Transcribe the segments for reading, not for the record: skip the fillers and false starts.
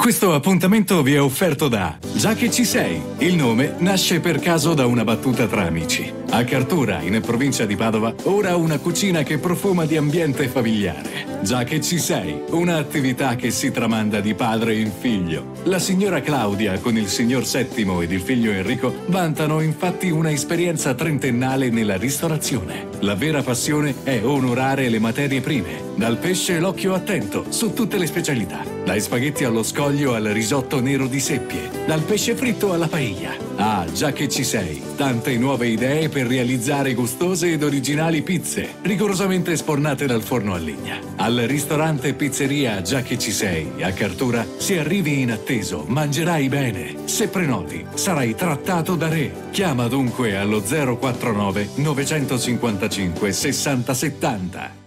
Questo appuntamento vi è offerto da Già che ci sei. Il nome nasce per caso da una battuta tra amici. A Cartura, in provincia di Padova, ora una cucina che profuma di ambiente familiare. Già che ci sei, un'attività che si tramanda di padre in figlio. La signora Claudia con il signor Settimo ed il figlio Enrico vantano infatti una esperienza trentennale nella ristorazione. La vera passione è onorare le materie prime, dal pesce l'occhio attento su tutte le specialità, dai spaghetti allo scoglio al risotto nero di seppie, dal pesce fritto alla paella. Ah, già che ci sei, tante nuove idee per realizzare gustose ed originali pizze, rigorosamente sfornate dal forno a legna. Al ristorante Pizzeria Già che ci sei, a Cartura, se arrivi inatteso, mangerai bene. Se prenoti, sarai trattato da re. Chiama dunque allo 049 955 60 70.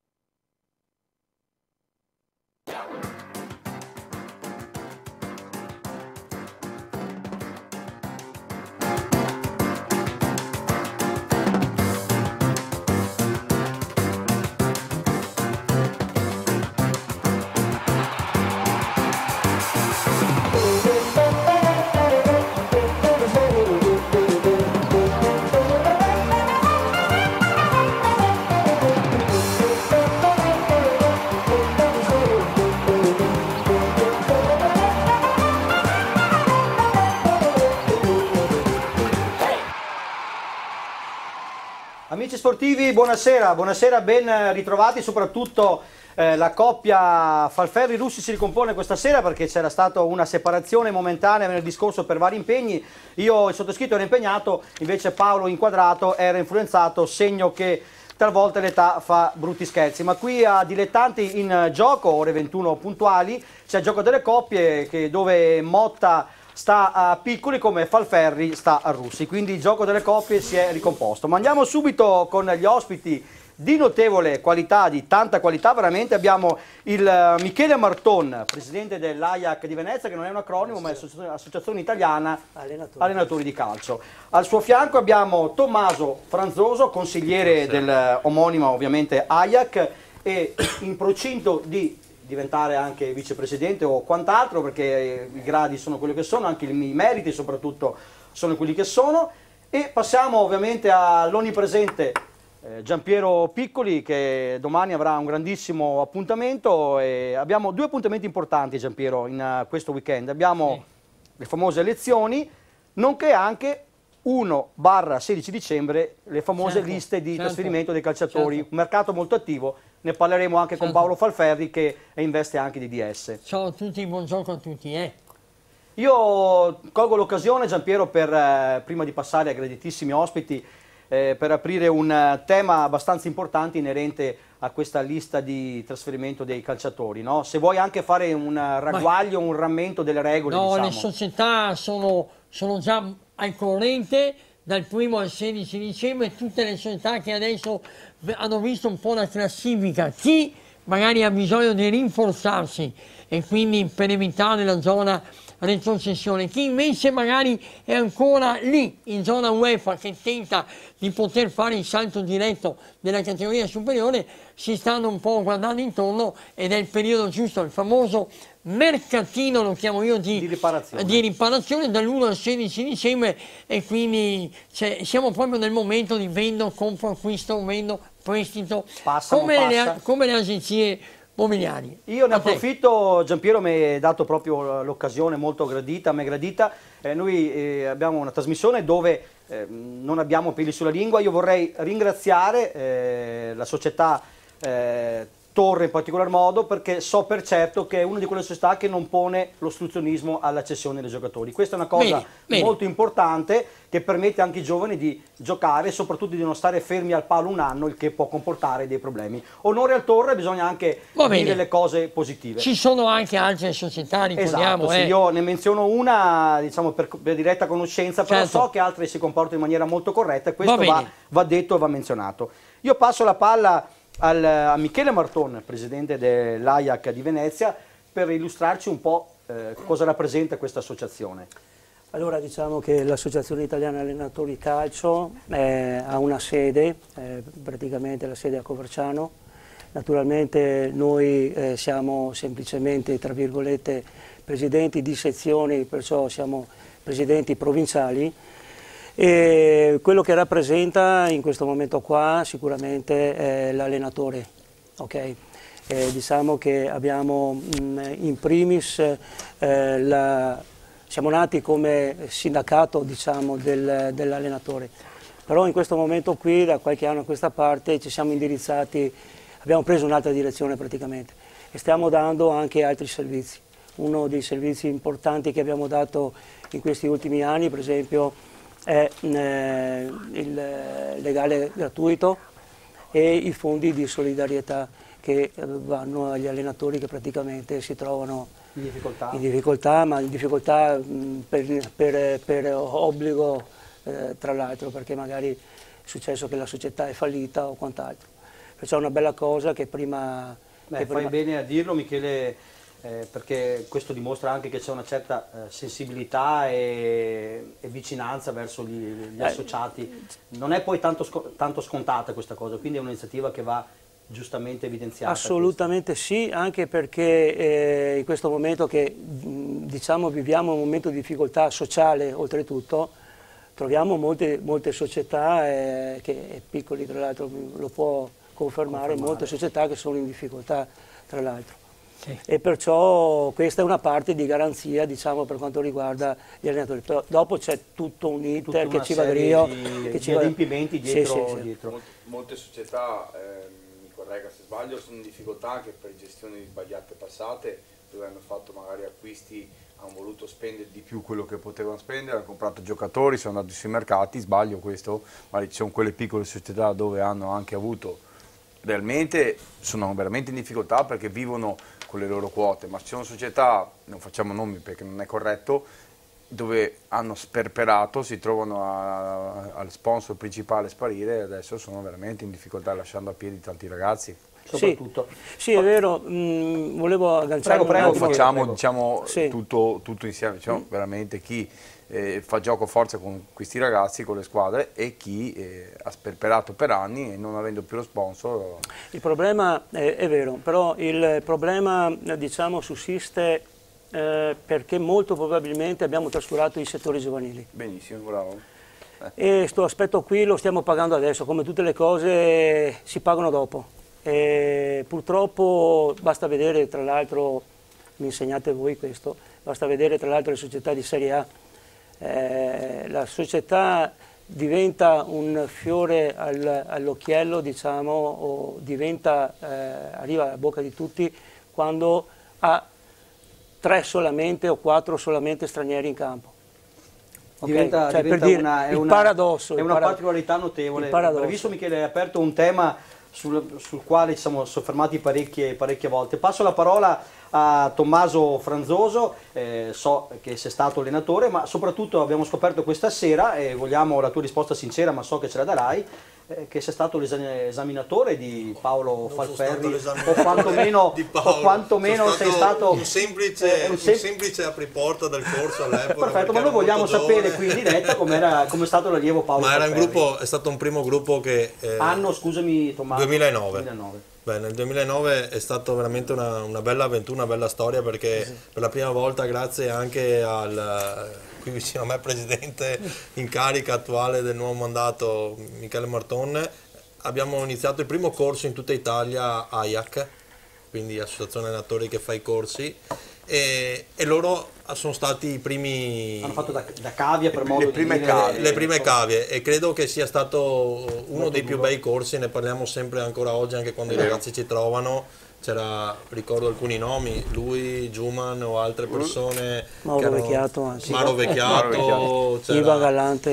Amici sportivi, buonasera, ben ritrovati, soprattutto la coppia Falferri-Russi si ricompone questa sera perché c'era stata una separazione momentanea venerdì scorso per vari impegni. Io, il sottoscritto, ero impegnato, invece Paolo Inquadrato era influenzato, segno che talvolta l'età fa brutti scherzi. Ma qui a Dilettanti in gioco, ore 21 puntuali, c'è il gioco delle coppie dove Motta sta a Piccoli come Falferri sta a Russi, quindi il gioco delle coppie si è ricomposto. Ma andiamo subito con gli ospiti di notevole qualità, di tanta qualità veramente. Abbiamo il Michele Marton, presidente dell'Ajax di Venezia, che non è un acronimo ma è l'associazione italiana allenatori di calcio. Al suo fianco abbiamo Tommaso Franzoso, consigliere dell'omonima ovviamente Ajax e in procinto di diventare anche vicepresidente o quant'altro, perché i gradi sono quelli che sono, anche i meriti soprattutto sono quelli che sono. E passiamo ovviamente all'onnipresente Giampiero Piccoli, che domani avrà un grandissimo appuntamento. E abbiamo due appuntamenti importanti, Giampiero, in questo weekend. Abbiamo le famose elezioni, nonché anche 1/16 dicembre le famose liste di trasferimento dei calciatori, un mercato molto attivo. Ne parleremo anche con Paolo Falferri, che è in veste anche di DS. Ciao a tutti, buon gioco a tutti. Io colgo l'occasione, Giampiero, per prima di passare ai graditissimi ospiti, per aprire un tema abbastanza importante inerente a questa lista di trasferimento dei calciatori, no? Se vuoi anche fare un ragguaglio, un rammento delle regole. No, diciamo. le società sono già al corrente dal 1° al 16 dicembre, tutte le società che adesso hanno visto un po' la classifica, chi magari ha bisogno di rinforzarsi e quindi per evitare la zona retrocessione, chi invece magari è ancora lì in zona UEFA che tenta di poter fare il salto diretto della categoria superiore, si stanno un po' guardando intorno ed è il periodo giusto, il famoso mercatino, lo chiamo io, di riparazione dall'1 al 16 dicembre e quindi siamo proprio nel momento di vendo, compro, acquisto, vendo, prestito, come le agenzie mobiliari. Io ne approfitto, Giampiero mi hai dato proprio l'occasione molto gradita, a me gradita. Noi abbiamo una trasmissione dove non abbiamo peli sulla lingua. Io vorrei ringraziare la società Torre in particolar modo, perché so per certo che è una di quelle società che non pone l'ostruzionismo alla cessione dei giocatori. Questa è una cosa molto importante che permette anche ai giovani di giocare e soprattutto di non stare fermi al palo un anno, il che può comportare dei problemi. Onore al Torre, bisogna anche dire le cose positive. Ci sono anche altre società, ricordiamo. Esatto, io ne menziono una, diciamo, per diretta conoscenza, però so che altre si comportano in maniera molto corretta e questo va detto e va menzionato. Io passo la palla a Michele Marton, presidente dell'Ajax di Venezia, per illustrarci un po' cosa rappresenta questa associazione. Allora, diciamo che l'Associazione Italiana Allenatori Calcio ha una sede, praticamente la sede a Coverciano, Naturalmente noi siamo semplicemente, tra virgolette, presidenti di sezioni, perciò siamo presidenti provinciali, e quello che rappresenta in questo momento qua sicuramente è l'allenatore, ok? Diciamo che abbiamo in primis, siamo nati come sindacato, diciamo, dell'allenatore, però in questo momento qui, da qualche anno a questa parte, ci siamo indirizzati, abbiamo preso un'altra direzione praticamente e stiamo dando anche altri servizi. Uno dei servizi importanti che abbiamo dato in questi ultimi anni, per esempio, è il legale gratuito e i fondi di solidarietà che vanno agli allenatori che praticamente si trovano in difficoltà, ma in difficoltà per obbligo, tra l'altro, perché magari è successo che la società è fallita o quant'altro. Perciò è una bella cosa che prima... Fai bene a dirlo, Michele, perché questo dimostra anche che c'è una certa sensibilità e vicinanza verso gli associati. Non è poi tanto scontata questa cosa, quindi è un'iniziativa che va giustamente evidenziata. Assolutamente sì, anche perché in questo momento che diciamo viviamo un momento di difficoltà sociale oltretutto, troviamo molte società che piccoli, tra l'altro lo può confermare, molte società che sono in difficoltà, tra l'altro. Sì. E perciò questa è una parte di garanzia, diciamo, per quanto riguarda gli allenatori. Però dopo c'è tutto un iter che ci vado io, che ci adempimenti dietro. Molte società, mi corregga se sbaglio, sono in difficoltà anche per gestioni sbagliate passate, dove hanno fatto magari acquisti, hanno voluto spendere di più quello che potevano spendere, hanno comprato giocatori, sono andati sui mercati, sbaglio questo, ma ci sono quelle piccole società dove hanno anche avuto sono veramente in difficoltà perché vivono con le loro quote, ma ci sono società, non facciamo nomi perché non è corretto, dove hanno sperperato, si trovano al sponsor principale sparire e adesso sono veramente in difficoltà lasciando a piedi tanti ragazzi. Soprattutto. Sì, è vero, volevo agganciare facciamo diciamo, sì. tutto insieme, diciamo, veramente chi fa gioco forza con questi ragazzi, con le squadre, e chi ha sperperato per anni e non avendo più lo sponsor. Il problema è vero, però il problema, diciamo, sussiste perché molto probabilmente abbiamo trascurato i settori giovanili. Benissimo, bravo. E questo aspetto qui lo stiamo pagando adesso, come tutte le cose si pagano dopo. E purtroppo basta vedere, tra l'altro, mi insegnate voi questo, basta vedere tra l'altro le società di Serie A. La società diventa un fiore all'occhiello, diciamo, o arriva alla bocca di tutti quando ha 3 solamente o 4 solamente stranieri in campo. Diventa, cioè, diventa il paradosso. È una particolarità notevole. Visto che hai aperto un tema sul quale ci siamo soffermati parecchie volte. Passo la parola a Tommaso Franzoso, so che sei stato allenatore, ma soprattutto abbiamo scoperto questa sera, e vogliamo la tua risposta sincera, ma so che ce la darai, che sei stato l'esaminatore di Paolo Falferri, o quantomeno sei stato un semplice apriporta del corso all'epoca. Perfetto, ma noi vogliamo sapere qui in diretta come è stato l'allievo Paolo Falferri. È stato un primo gruppo che... Anno, scusami Tommaso? 2009. Beh, nel 2009 è stata veramente una bella avventura, una bella storia, perché per la prima volta, grazie anche al qui vicino a me presidente in carica attuale del nuovo mandato, Michele Marton, abbiamo iniziato il primo corso in tutta Italia AIAC, quindi Associazione Allenatori che fa i corsi, e loro sono stati i primi... Hanno fatto da cavia, per modo di dire... Le prime cavie, e credo che sia stato uno dei più bei corsi, ne parliamo sempre ancora oggi, anche quando i ragazzi ci trovano. Ricordo alcuni nomi, lui, Giuman o altre persone. Mauro Vecchiato anche. Maro Vecchiato, Ivan Galante.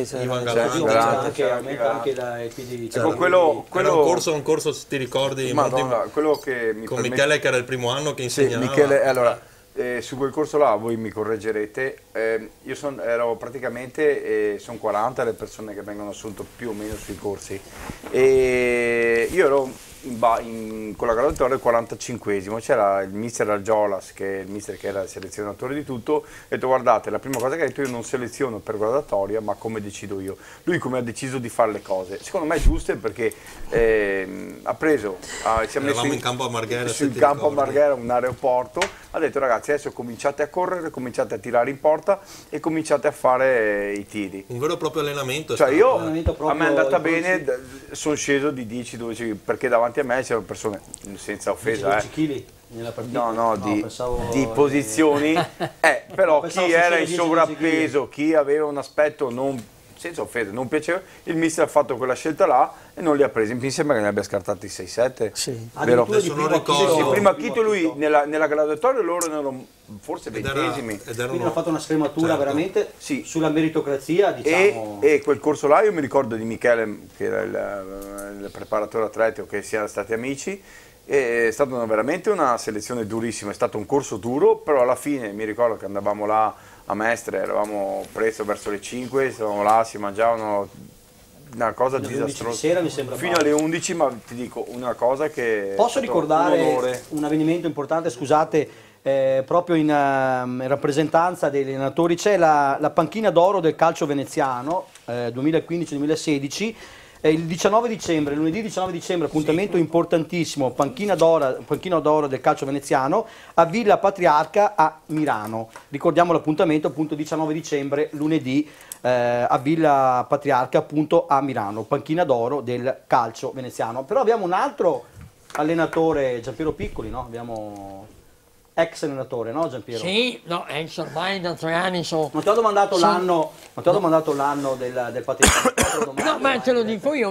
Un corso, ti ricordi? Madonna, quello che mi con Michele, che era il primo anno che insegnava. Sì, Michele, allora, su quel corso là voi mi correggerete, io ero praticamente, sono 40 le persone che vengono assunte più o meno sui corsi, e io ero con la graduatoria al 45esimo, c'era il mister Argiolas, che è il mister che era il selezionatore di tutto, e ha detto guardate, la prima cosa che ha detto, io non seleziono per graduatoria ma come decido io. Lui come ha deciso di fare le cose, secondo me è giuste, perché ha preso, si è messo in campo a Marghera, sul campo a Marghera, un aeroporto, ha detto ragazzi adesso cominciate a correre, cominciate a tirare in porta e cominciate a fare i tiri. Un vero e proprio allenamento. Cioè io, a me è andata bene, sono sceso di 10-12, perché davanti a me c'erano persone, senza offesa, 10 kg nella partita? Di posizioni, però chi era in sovrappeso, chi aveva un aspetto non, senza offesa, non piaceva, il mister ha fatto quella scelta là e non li ha presi. Mi sembra che ne abbia scartati 6-7. Sì. Vero? Adesso non ricordo. Prima Chito lui nella graduatoria loro erano forse 20esimi. Quindi hanno fatto una scrematura, certo, veramente sì, sulla meritocrazia, diciamo. E quel corso là io mi ricordo di Michele, che era il preparatore atletico, che siano stati amici. È stata veramente una selezione durissima, è stato un corso duro, però alla fine mi ricordo che andavamo là a Mestre, eravamo presto verso le 5, stavamo là, si mangiavano una cosa disastrosa sera, mi sembra, fino alle 11, ma ti dico una cosa che... Posso ricordare un avvenimento importante, scusate, proprio in rappresentanza degli allenatori, c'è la panchina d'oro del calcio veneziano 2015-2016, il 19 dicembre, lunedì 19 dicembre, appuntamento importantissimo, panchina d'oro del calcio veneziano a Villa Patriarca a Milano. Ricordiamo l'appuntamento, appunto 19 dicembre, lunedì a Villa Patriarca, appunto a Milano, panchina d'oro del calcio veneziano. Però abbiamo un altro allenatore, Giampiero Piccoli, no? Abbiamo... ex allenatore, no Giampiero? Sì, no, ex ormai da 3 anni sono... Non ti ho domandato l'anno del patriarcato. No, ma te lo dico io,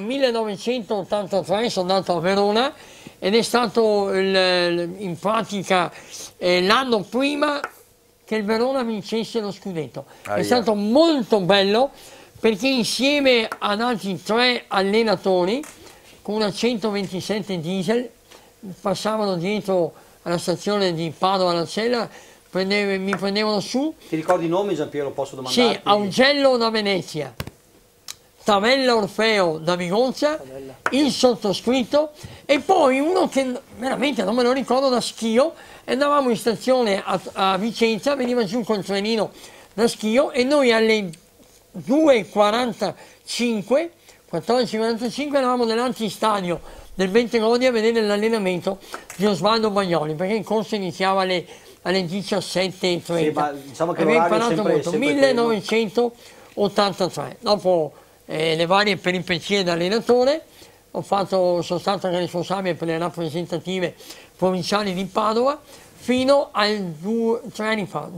1983 sono andato a Verona ed è stato in pratica l'anno prima che il Verona vincesse lo scudetto. È stato molto bello perché insieme ad altri 3 allenatori con una 127 diesel passavano dietro alla stazione di Padova alla Sella, mi prendevano su. Ti ricordi i nomi, Giampiero, posso domandarti? Sì, Augello da Venezia, Tavella Orfeo da Vigonza, il sottoscritto e poi uno che veramente non me lo ricordo, da Schio. Andavamo in stazione a Vicenza, veniva giù col trenino da Schio e noi alle 2:45, 14:45 eravamo nell'antistadio del Bentegodi a vedere l'allenamento di Osvaldo Bagnoli, perché il corso iniziava alle 17:30. Sì, ma diciamo che abbiamo l'orario imparato molto. 1983. Dopo le varie peripezie da allenatore, sono stato anche responsabile per le rappresentative provinciali di Padova fino al 3 anni fa,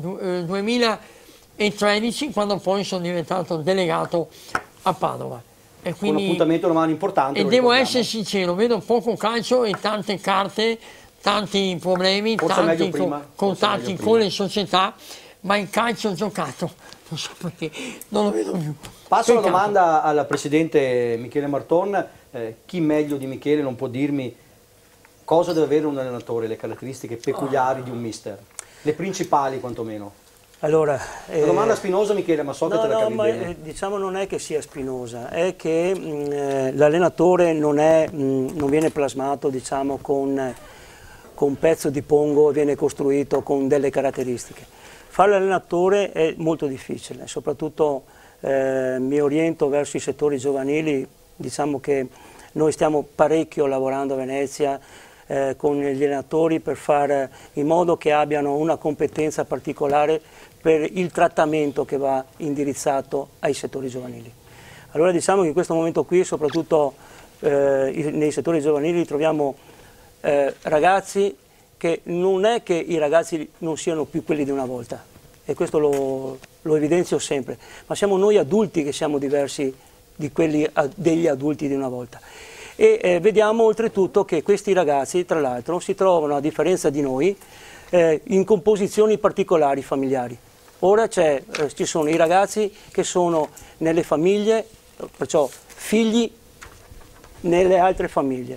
2013, quando poi sono diventato delegato a Padova. E quindi, un appuntamento romano importante. E devo essere sincero, vedo poco calcio e tante carte, tanti problemi, tanti contatti con le società, ma il calcio giocato, non so perché, non lo vedo più. Passo la domanda al presidente Michele Marton. Chi meglio di Michele non può dirmi cosa deve avere un allenatore, le caratteristiche peculiari di un mister, le principali quantomeno? Allora, una domanda spinosa, Michele, ma so che te la cavi bene. Diciamo non è che sia spinosa, è che l'allenatore non viene plasmato, diciamo, con un pezzo di pongo, viene costruito con delle caratteristiche. Fare l'allenatore è molto difficile, soprattutto mi oriento verso i settori giovanili. Diciamo che noi stiamo parecchio lavorando a Venezia con gli allenatori per fare in modo che abbiano una competenza particolare per il trattamento che va indirizzato ai settori giovanili. Allora diciamo che in questo momento qui, soprattutto nei settori giovanili, troviamo ragazzi che non è che i ragazzi non siano più quelli di una volta, e questo lo evidenzio sempre, ma siamo noi adulti che siamo diversi di quelli degli adulti di una volta. E vediamo oltretutto che questi ragazzi, tra l'altro, si trovano, a differenza di noi, in composizioni particolari familiari. Ora ci sono i ragazzi che sono nelle famiglie, perciò figli nelle altre famiglie.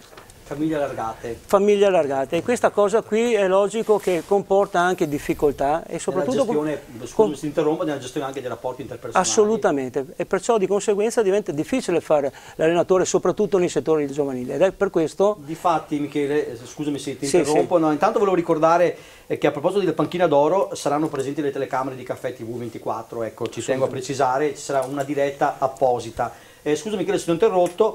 Famiglie allargate, e questa cosa qui è logico che comporta anche difficoltà e soprattutto scusi se interrompo, nella gestione anche dei rapporti interpersonali. Assolutamente, e perciò di conseguenza diventa difficile fare l'allenatore soprattutto nei settori giovanili, ed è per questo... Difatti Michele, scusami se ti interrompo, no, intanto volevo ricordare che a proposito della panchina d'oro saranno presenti le telecamere di Caffè TV24, ecco, ci tengo a precisare, ci sarà una diretta apposita. Scusa Michele se ti ho interrotto,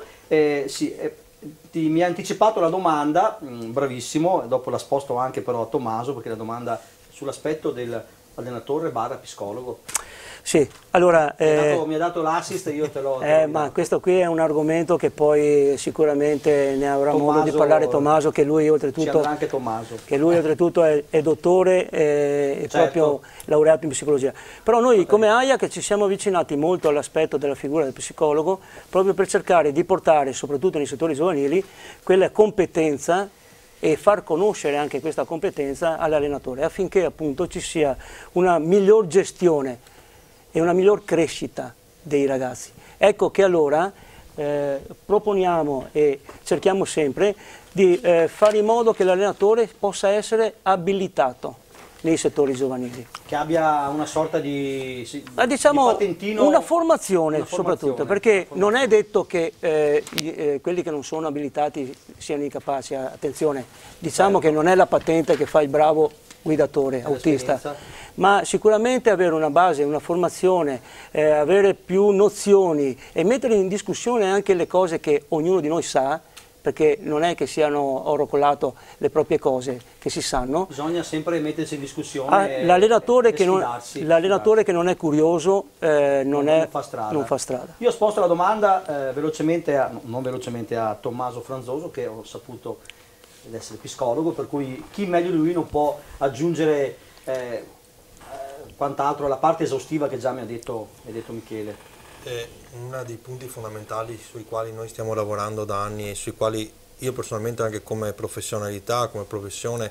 mi ha anticipato la domanda, bravissimo, dopo la sposto anche però a Tommaso, perché la domanda sull'aspetto dell'allenatore / psicologo. Sì, allora... mi ha dato l'assist, io te l'ho... ma questo qui è un argomento che poi sicuramente ne avrà modo di parlare Tommaso, che lui oltretutto, anche Tommaso. Che lui oltretutto è dottore e proprio laureato in psicologia. Però noi come AIAC ci siamo avvicinati molto all'aspetto della figura del psicologo, proprio per cercare di portare, soprattutto nei settori giovanili, quella competenza e far conoscere anche questa competenza all'allenatore, affinché appunto ci sia una miglior gestione e una miglior crescita dei ragazzi. Ecco che allora proponiamo e cerchiamo sempre di fare in modo che l'allenatore possa essere abilitato nei settori giovanili. Che abbia una sorta di diciamo, patentino, una formazione soprattutto, perché non è detto che quelli che non sono abilitati siano incapaci, attenzione, diciamo che non è la patente che fa il bravo guidatore autista, ma sicuramente avere una base, una formazione, avere più nozioni e mettere in discussione anche le cose che ognuno di noi sa, perché non è che siano oro colato le proprie cose che si sanno. Bisogna sempre mettersi in discussione. L'allenatore che non è curioso non fa strada. Io sposto la domanda non velocemente a Tommaso Franzoso, che ho saputo essere psicologo, per cui chi meglio di lui non può aggiungere quant'altro alla parte esaustiva che già mi ha detto Michele. Uno dei punti fondamentali sui quali noi stiamo lavorando da anni e sui quali io personalmente anche come professionalità, come professione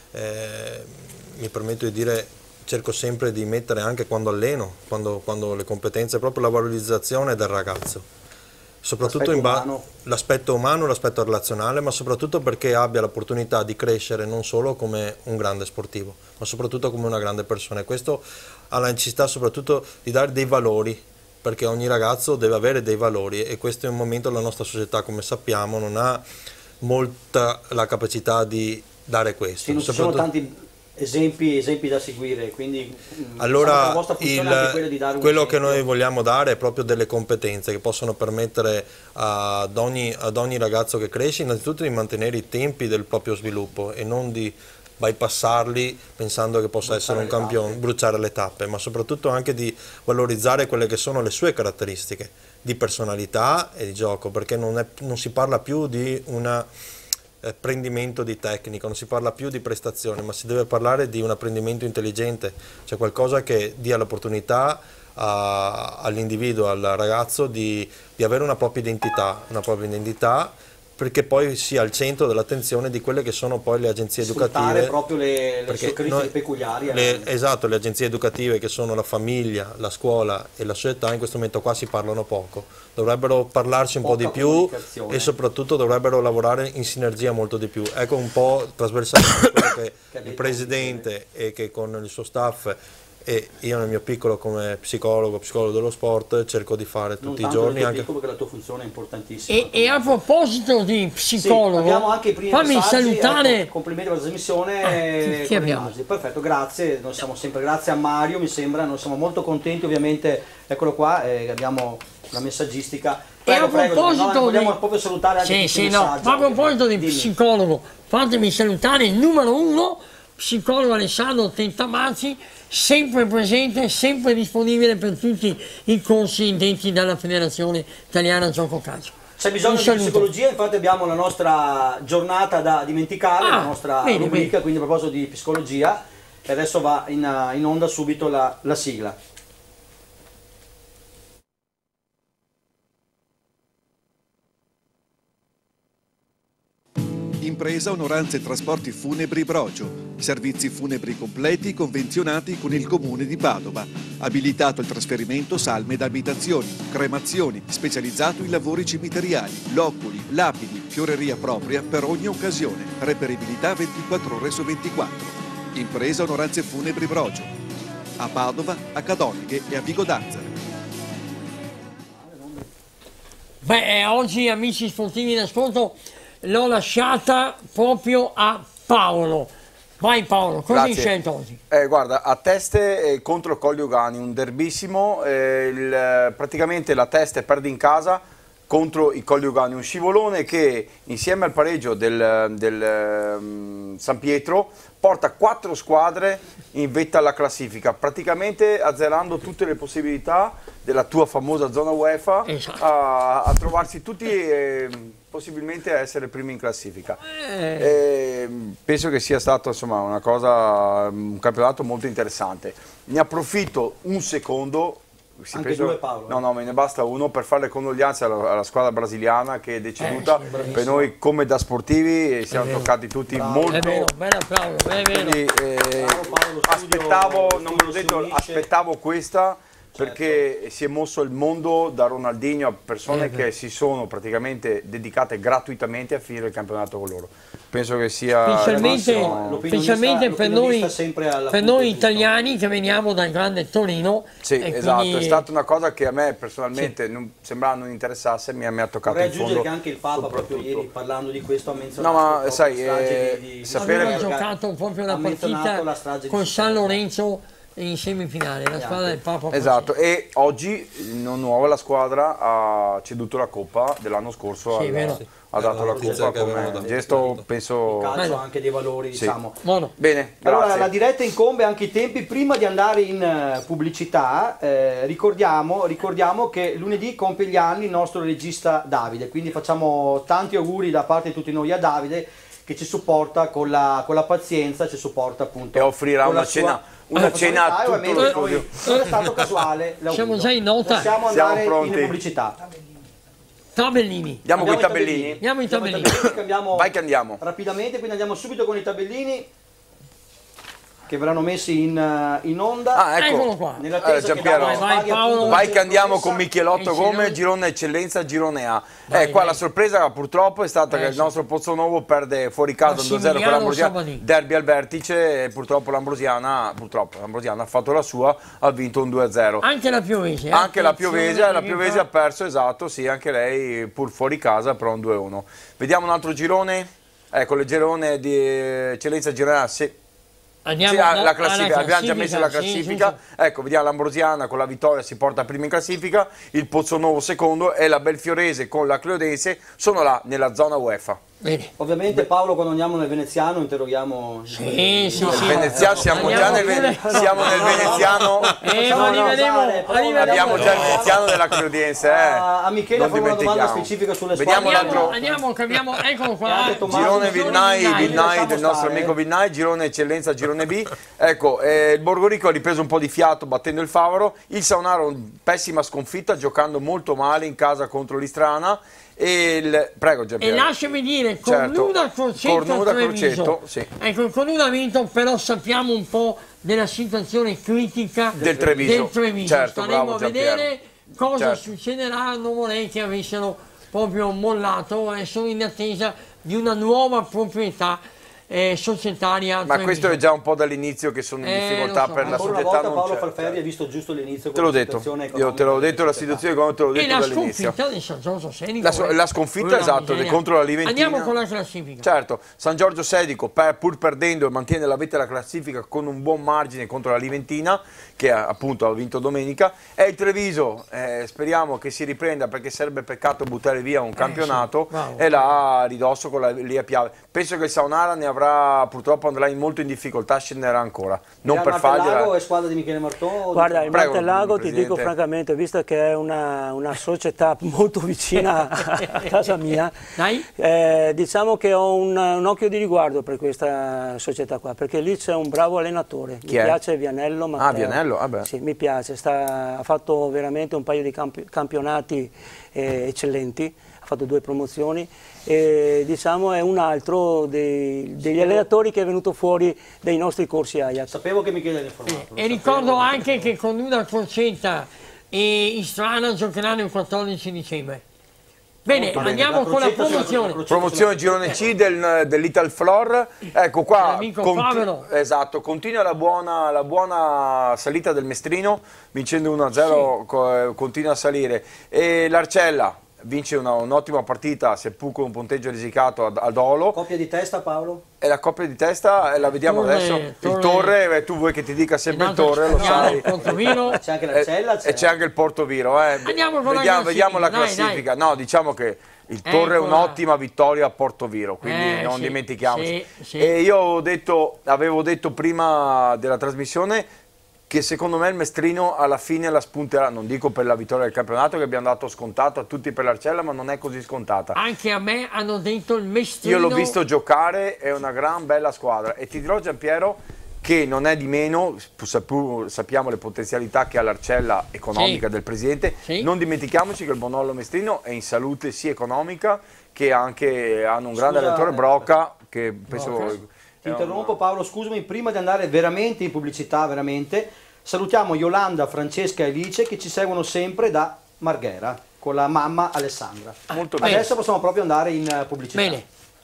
mi permetto di dire, cerco sempre di mettere anche quando alleno, quando le competenze, proprio la valorizzazione del ragazzo. Soprattutto l'aspetto umano, l'aspetto relazionale, ma soprattutto perché abbia l'opportunità di crescere non solo come un grande sportivo, ma soprattutto come una grande persona. E questo ha la necessità soprattutto di dare dei valori, perché ogni ragazzo deve avere dei valori, e questo è un momento la nostra società, come sappiamo, non ha molta la capacità di dare questo. Sì, non ci sono tanti esempi da seguire, quindi allora la vostra funzione è anche quella di dare un quello esempio. che noi vogliamo dare è proprio delle competenze che possono permettere ad ogni ragazzo che cresce innanzitutto di mantenere i tempi del proprio sviluppo e non di bypassarli pensando che possa essere un campione, bruciare le tappe, ma soprattutto anche di valorizzare quelle che sono le sue caratteristiche di personalità e di gioco, perché non si parla più di un apprendimento di tecnica, non si parla più di prestazione, ma si deve parlare di un apprendimento intelligente, cioè qualcosa che dia l'opportunità all'individuo, al ragazzo di avere una propria identità, perché poi sia al centro dell'attenzione di quelle che sono poi le agenzie educative. Proprio le sue caratteristiche peculiari. Esatto, le agenzie educative che sono la famiglia, la scuola e la società, in questo momento qua si parlano poco. Dovrebbero parlarci un po' di più e soprattutto dovrebbero lavorare in sinergia molto di più. Ecco un po' trasversalmente quello che il Presidente e che con il suo staff e io nel mio piccolo come psicologo dello sport cerco di fare tutti i giorni. Anche perché la tua funzione è importantissima. E a proposito di psicologo, anche fammi salutare. Complimenti per la trasmissione. Perfetto, grazie. Noi siamo sempre, grazie a Mario, mi sembra, noi siamo molto contenti, ovviamente, eccolo qua, abbiamo la messaggistica. Prego, vogliamo proprio salutare anche a proposito di psicologo, fatemi salutare il numero 1, psicologo Alessandro Tentamazzi, sempre presente, sempre disponibile per tutti i corsi indenti dalla Federazione Italiana Gioco Calcio. C'è bisogno di psicologia, infatti abbiamo la nostra giornata da dimenticare, la nostra rubrica, quindi a proposito di psicologia, e adesso va in onda subito la sigla. In Impresa Onoranze Trasporti Funebri Brogio. Servizi funebri completi convenzionati con il Comune di Padova. Abilitato il trasferimento salme d'abitazioni, cremazioni, specializzato in lavori cimiteriali, loculi, lapidi, fioreria propria per ogni occasione. Reperibilità 24 ore su 24. Impresa Onoranze Funebri Brogio. A Padova, a Cadoneghe e a Vigo d'Anzare. Beh, oggi amici sportivi in ascolto l'ho lasciata proprio a Paolo. Vai Paolo, cosa hai scelto oggi? Guarda, a Teste contro il Colli Ugani, un derbissimo, praticamente la Teste perde in casa contro i Colli Ugani, un scivolone che insieme al pareggio del San Pietro porta 4 squadre in vetta alla classifica, praticamente azzerando tutte le possibilità della tua famosa zona UEFA, esatto, a trovarsi tutti possibilmente a essere primi in classifica. Penso che sia stato insomma un campionato molto interessante. Ne approfitto un secondo. Due, Paolo. No, me ne basta uno per fare le condoglianze alla squadra brasiliana che è deceduta. Per noi come da sportivi siamo toccati tutti molto. È vero, bel applauso, è vero. Quindi, aspettavo questa perché si è mosso il mondo da Ronaldinho a persone che si sono praticamente dedicate gratuitamente a finire il campionato con loro. Penso che sia specialmente per noi italiani che veniamo dal grande Torino. Sì, esatto, quindi... è stata una cosa che a me personalmente sembrava non interessasse, mi ha toccato in fondo. Vorrei aggiungere che anche il Papa proprio ieri parlando di questo ha menzionato aveva giocato proprio una partita con San Lorenzo in semifinale, la squadra del Papa. Esatto, e oggi non nuova la squadra ha ceduto la Coppa dell'anno scorso, ha dato la Coppa come gesto, penso... Il calcio ha anche dei valori, diciamo. Bene, grazie. Allora, la diretta incombe anche i tempi. Prima di andare in pubblicità, ricordiamo che lunedì compie gli anni il nostro regista Davide, quindi facciamo tanti auguri da parte di tutti noi a Davide, che ci supporta con la pazienza, ci supporta appunto. E offrirà una cena a tutto lo studio. Non è stato casuale. Siamo già in nota. Possiamo andare in pubblicità. Tabellini. Andiamo con i tabellini. Andiamo i tabellini. Vai che andiamo. Rapidamente, quindi andiamo subito con i tabellini che verranno messi in onda. Eccolo qua. Giampiero, vai che andiamo con Michielotto come girone eccellenza, girone A. Qua la sorpresa purtroppo è stata che il nostro Pozzonuovo perde fuori casa 2-0 con l'Ambrosiana, derby al vertice, e purtroppo l'Ambrosiana ha fatto la sua, ha vinto un 2-0. Anche la Piovese. Anche la Piovese ha perso, esatto, sì, anche lei pur fuori casa, però un 2-1. Vediamo un altro girone. Ecco, il girone di eccellenza, girone A, la classifica, abbiamo già messo la classifica. Sì. Ecco, vediamo l'Ambrosiana con la vittoria si porta prima in classifica, il Pozzonuovo secondo e la Belfiorese con la Cleodense sono là nella zona UEFA. Ovviamente Paolo, quando andiamo nel veneziano interroghiamo Veneziano, siamo nel veneziano. Abbiamo già il veneziano della Cleodense. A Michele farò una domanda specifica sulle squadre. Cambiamo, eccolo qua. Girone Vinnai del nostro amico Vinnai, girone eccellenza, girone B. Ecco, il Borgorico ha ripreso un po' di fiato battendo il Favaro, il Saunaro pessima sconfitta, giocando molto male in casa contro l'Istrana. Prego Giampiero. E lasciami dire, Cornuda Crocetto, sì. Ecco, Cornuda ha vinto, però sappiamo un po' della situazione critica del Treviso. Certo, staremo a vedere cosa succederà. Non vorrei che avessero proprio mollato e sono in attesa di una nuova proprietà societaria. Ma questo è già un po' dall'inizio che sono in difficoltà per la società. Paolo Falferri ha visto giusto l'inizio. Te l'ho detto, io te l'ho detto la situazione come te l'ho detto dall'inizio. La sconfitta, esatto, contro la Liventina. Andiamo con la classifica. Certo, San Giorgio Sedico pur perdendo mantiene la vetta della classifica con un buon margine contro la Liventina, che appunto ha vinto domenica. E il Treviso, speriamo che si riprenda, perché sarebbe peccato buttare via un campionato, e là a ridosso con la Lia Piave. Penso che il Saunara ne purtroppo andrà molto in difficoltà, scenderà ancora. Non per fargliela. È squadra di Michele Martò? Guarda, il Martellago, ti dico francamente, visto che è una società molto vicina a casa mia, diciamo che ho un occhio di riguardo per questa società qua, perché lì c'è un bravo allenatore. Mi piace Vianello Matteo. Ah, Vianello? Vabbè. Sì, mi piace, ha fatto veramente un paio di campionati eccellenti. Ha fatto 2 promozioni e diciamo è un altro degli allenatori che è venuto fuori dai nostri corsi Ajax. Sapevo che Michele era informato. E ricordo anche che con una Crocetta e Istrana giocheranno il 14 dicembre. Bene, andiamo con la promozione. Promozione girone C dell'Ital Flor. Ecco qua, esatto, continua la buona salita del Mestrino, vincendo 1-0, continua a salire. E l'Arcella vince un'ottima partita, seppur con un punteggio risicato a Dolo. Coppia di testa, Paolo? E la coppia di testa la vediamo adesso. Il Torre, tu vuoi che ti dica sempre il Torre, lo sai. C'è anche l'Arcella. E c'è anche il Portoviro. Vediamo la classifica. No, diciamo che il Torre è un'ottima vittoria a Portoviro, quindi non dimentichiamoci. E io avevo detto prima della trasmissione che secondo me il Mestrino alla fine la spunterà, non dico per la vittoria del campionato che abbiamo dato scontato a tutti per l'Arcella, ma non è così scontata. Anche a me hanno detto il Mestrino. Io l'ho visto giocare, è una gran bella squadra e ti dirò Giampiero che non è di meno, sappiamo le potenzialità che ha l'Arcella economica del presidente, non dimentichiamoci che il Bonollo Mestrino è in salute sia economica che anche hanno un grande allenatore Broca che penso... Ti interrompo Paolo, scusami, prima di andare veramente in pubblicità, salutiamo Yolanda, Francesca e Alice che ci seguono sempre da Marghera con la mamma Alessandra. Molto bene. Adesso possiamo proprio andare in pubblicità. Bene.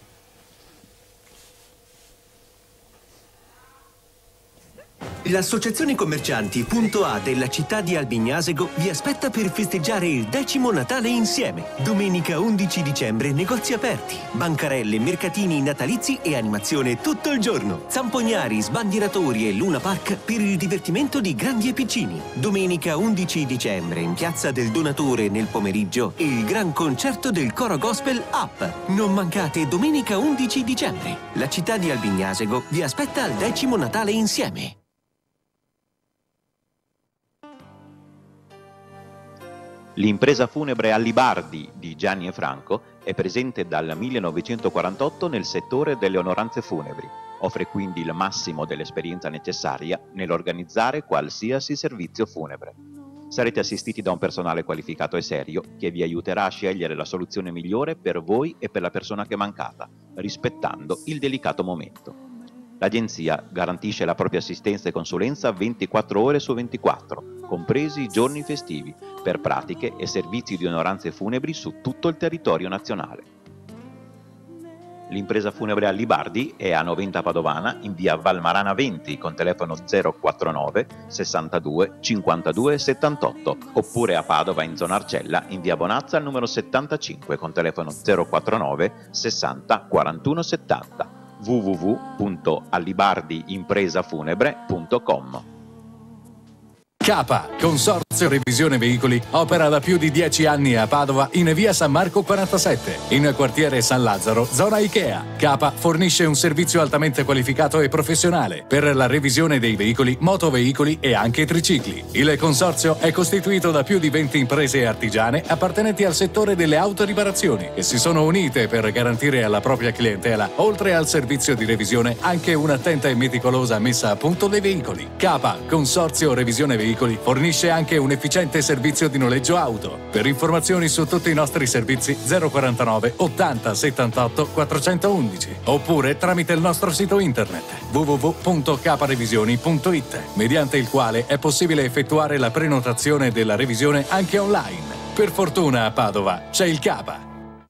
L'associazione commercianti Punto A della città di Albignasego vi aspetta per festeggiare il 10° Natale insieme. Domenica 11 dicembre negozi aperti, bancarelle, mercatini natalizi e animazione tutto il giorno. Zampognari, sbandieratori e Luna Park per il divertimento di grandi e piccini. Domenica 11 dicembre in Piazza del Donatore nel pomeriggio il gran concerto del coro gospel Up. Non mancate domenica 11 dicembre. La città di Albignasego vi aspetta al 10° Natale insieme. L'impresa funebre Allibardi di Gianni e Franco è presente dal 1948 nel settore delle onoranze funebri. Offre quindi il massimo dell'esperienza necessaria nell'organizzare qualsiasi servizio funebre. Sarete assistiti da un personale qualificato e serio che vi aiuterà a scegliere la soluzione migliore per voi e per la persona che è mancata, rispettando il delicato momento. L'agenzia garantisce la propria assistenza e consulenza 24 ore su 24, compresi i giorni festivi, per pratiche e servizi di onoranze funebri su tutto il territorio nazionale. L'impresa funebre Allibardi è a Noventa Padovana in via Valmarana 20 con telefono 049 62 52 78 oppure a Padova in zona Arcella in via Bonazza al numero 75 con telefono 049 60 41 70. www.allibardiimpresafunebre.com. Capa, Consorzio Revisione Veicoli, opera da più di 10 anni a Padova in via San Marco 47, in quartiere San Lazzaro, zona Ikea. Capa fornisce un servizio altamente qualificato e professionale per la revisione dei veicoli, motoveicoli e anche tricicli. Il consorzio è costituito da più di 20 imprese artigiane appartenenti al settore delle autoriparazioni che si sono unite per garantire alla propria clientela, oltre al servizio di revisione, anche un'attenta e meticolosa messa a punto dei veicoli. Capa, Consorzio Revisione Veicoli, fornisce anche un efficiente servizio di noleggio auto. Per informazioni su tutti i nostri servizi 049 80 78 411 oppure tramite il nostro sito internet www.caparevisioni.it, mediante il quale è possibile effettuare la prenotazione della revisione anche online. Per fortuna a Padova c'è il Capa.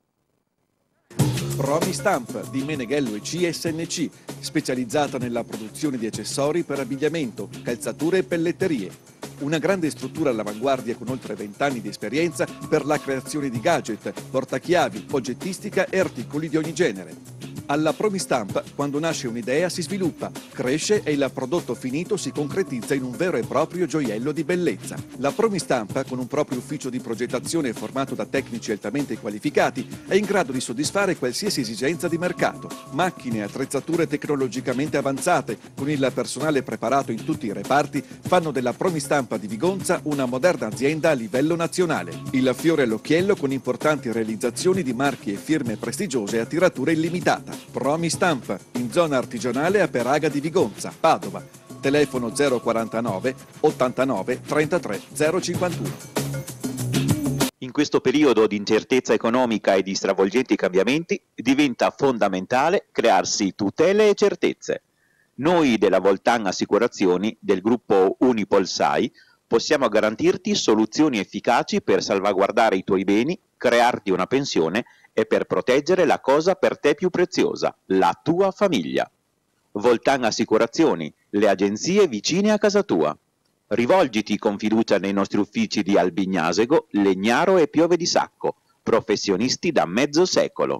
Promistamp di Meneghello e CSNC, specializzata nella produzione di accessori per abbigliamento, calzature e pelletterie. Una grande struttura all'avanguardia con oltre 20 anni di esperienza per la creazione di gadget, portachiavi, oggettistica e articoli di ogni genere. Alla Promistamp, quando nasce un'idea, si sviluppa, cresce e il prodotto finito si concretizza in un vero e proprio gioiello di bellezza. La Promistamp, con un proprio ufficio di progettazione formato da tecnici altamente qualificati, è in grado di soddisfare qualsiasi esigenza di mercato. Macchine e attrezzature tecnologicamente avanzate, con il personale preparato in tutti i reparti, fanno della Promistamp di Vigonza una moderna azienda a livello nazionale. Il fiore all'occhiello con importanti realizzazioni di marchi e firme prestigiose a tiratura illimitata. Promistamp, in zona artigianale a Peraga di Vigonza, Padova. Telefono 049 89 33 051. In questo periodo di incertezza economica e di stravolgenti cambiamenti diventa fondamentale crearsi tutele e certezze. Noi della Voltan Assicurazioni, del gruppo Unipol SAI, possiamo garantirti soluzioni efficaci per salvaguardare i tuoi beni, crearti una pensione e per proteggere la cosa per te più preziosa, la tua famiglia. Voltan Assicurazioni, le agenzie vicine a casa tua. Rivolgiti con fiducia nei nostri uffici di Albignasego, Legnaro e Piove di Sacco, professionisti da mezzo secolo.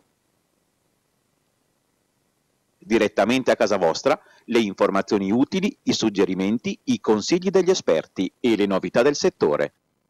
Direttamente a casa vostra, le informazioni utili, i suggerimenti, i consigli degli esperti e le novità del settore.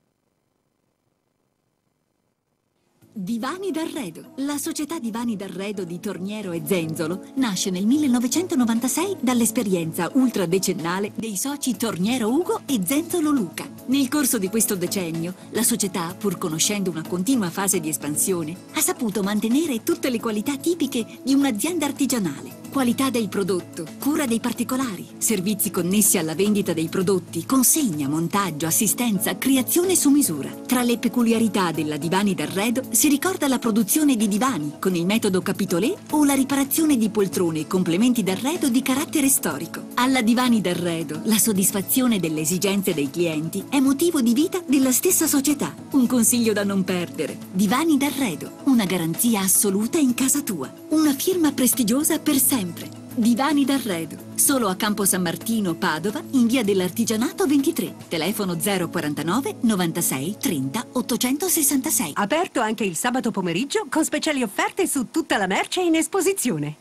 Divani d'Arredo. La società Divani d'Arredo di Torniero e Zenzolo nasce nel 1996 dall'esperienza ultradecennale dei soci Torniero Ugo e Zenzolo Luca. Nel corso di questo decennio, la società, pur conoscendo una continua fase di espansione, ha saputo mantenere tutte le qualità tipiche di un'azienda artigianale. Qualità del prodotto, cura dei particolari, servizi connessi alla vendita dei prodotti, consegna, montaggio, assistenza, creazione su misura. Tra le peculiarità della Divani d'Arredo si ricorda la produzione di divani con il metodo Capitolé o la riparazione di poltrone e complementi d'arredo di carattere storico. Alla Divani d'Arredo la soddisfazione delle esigenze dei clienti è motivo di vita della stessa società. Un consiglio da non perdere. Divani d'Arredo, una garanzia assoluta in casa tua. Una firma prestigiosa per sempre. Divani d'Arredo, solo a Campo San Martino, Padova, in via dell'Artigianato 23, telefono 049 96 30 866. Aperto anche il sabato pomeriggio con speciali offerte su tutta la merce in esposizione.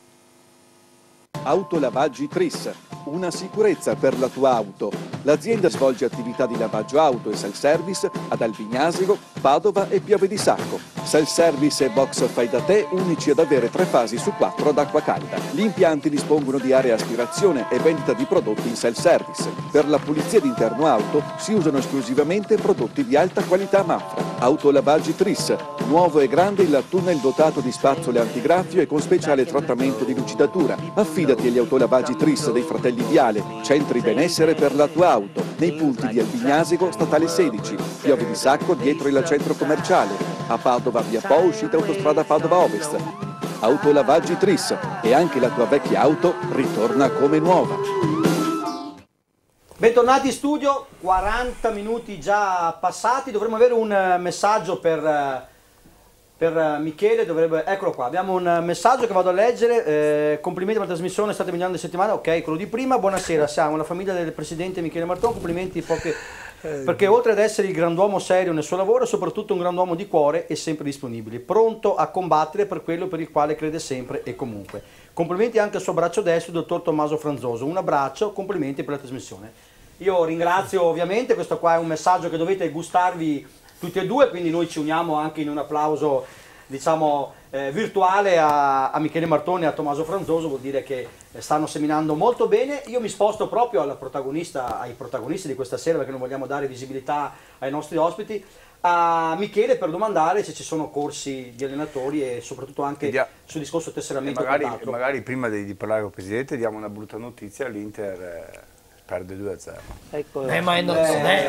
Autolavaggi Tris, una sicurezza per la tua auto. L'azienda svolge attività di lavaggio auto e self-service ad Albignasego, Padova e Piove di Sacco. Self-service e box fai da te unici ad avere 3 fasi su 4 ad acqua calda. Gli impianti dispongono di area aspirazione e vendita di prodotti in self-service. Per la pulizia d'interno auto si usano esclusivamente prodotti di alta qualità Mafra. Autolavaggi Tris, nuovo e grande il tunnel dotato di spazzole antigraffio e con speciale trattamento di lucidatura. Affidati agli autolavaggi Tris dei fratelli Viale, centri benessere per la tua auto, nei punti di Albignasego, statale 16, Piove di Sacco dietro il centro commerciale, a Padova via Po, uscita autostrada Padova Ovest. Autolavaggi Tris e anche la tua vecchia auto ritorna come nuova. Bentornati in studio, 40 minuti già passati, dovremmo avere un messaggio per Michele, eccolo qua, abbiamo un messaggio che vado a leggere. Complimenti per la trasmissione, state migliorando di settimana. Ok, quello di prima. Buonasera, siamo la famiglia del presidente Michele Marton, complimenti perché oltre ad essere il granduomo serio nel suo lavoro è soprattutto un granduomo di cuore e sempre disponibile, pronto a combattere per quello per il quale crede sempre e comunque. Complimenti anche al suo braccio destro, il dottor Tommaso Franzoso. Un abbraccio, complimenti per la trasmissione. Io ringrazio ovviamente, questo qua è un messaggio che dovete gustarvi tutti e due, quindi noi ci uniamo anche in un applauso, diciamo, virtuale a Michele Martone e a Tommaso Franzoso. Vuol dire che stanno seminando molto bene. Io mi sposto proprio ai protagonisti di questa sera, perché non vogliamo dare visibilità ai nostri ospiti, a Michele per domandare se ci sono corsi di allenatori e soprattutto anche sul discorso tesseramento. Magari prima di parlare con il Presidente diamo una brutta notizia: l'Inter perde 2-0. Ecco, ma non è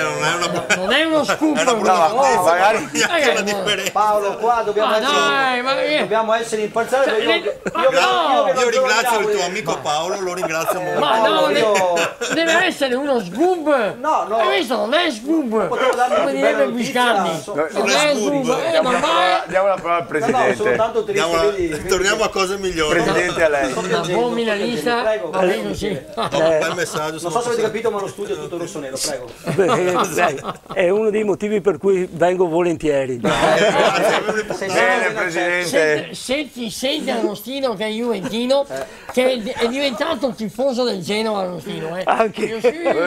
uno scoop. Paolo, qua dobbiamo essere imparziali. Io ringrazio il tuo amico Paolo, lo ringrazio molto. Ma no, deve essere uno scoop. No. Hai visto? Non è scoop. Come direbbe Biscardi. Non è scoop. Diamo la parola al Presidente. Torniamo a cose migliori. Presidente, a lei. Una buon milanista. Va bene così. Non so se avete capito, ma lo studio è tutto rosso-nero, prego. È uno dei motivi per cui vengo volentieri. Bene, Presidente. Senti Agostino, che è juventino, che è diventato un tifoso del Genova Agostino. Anche.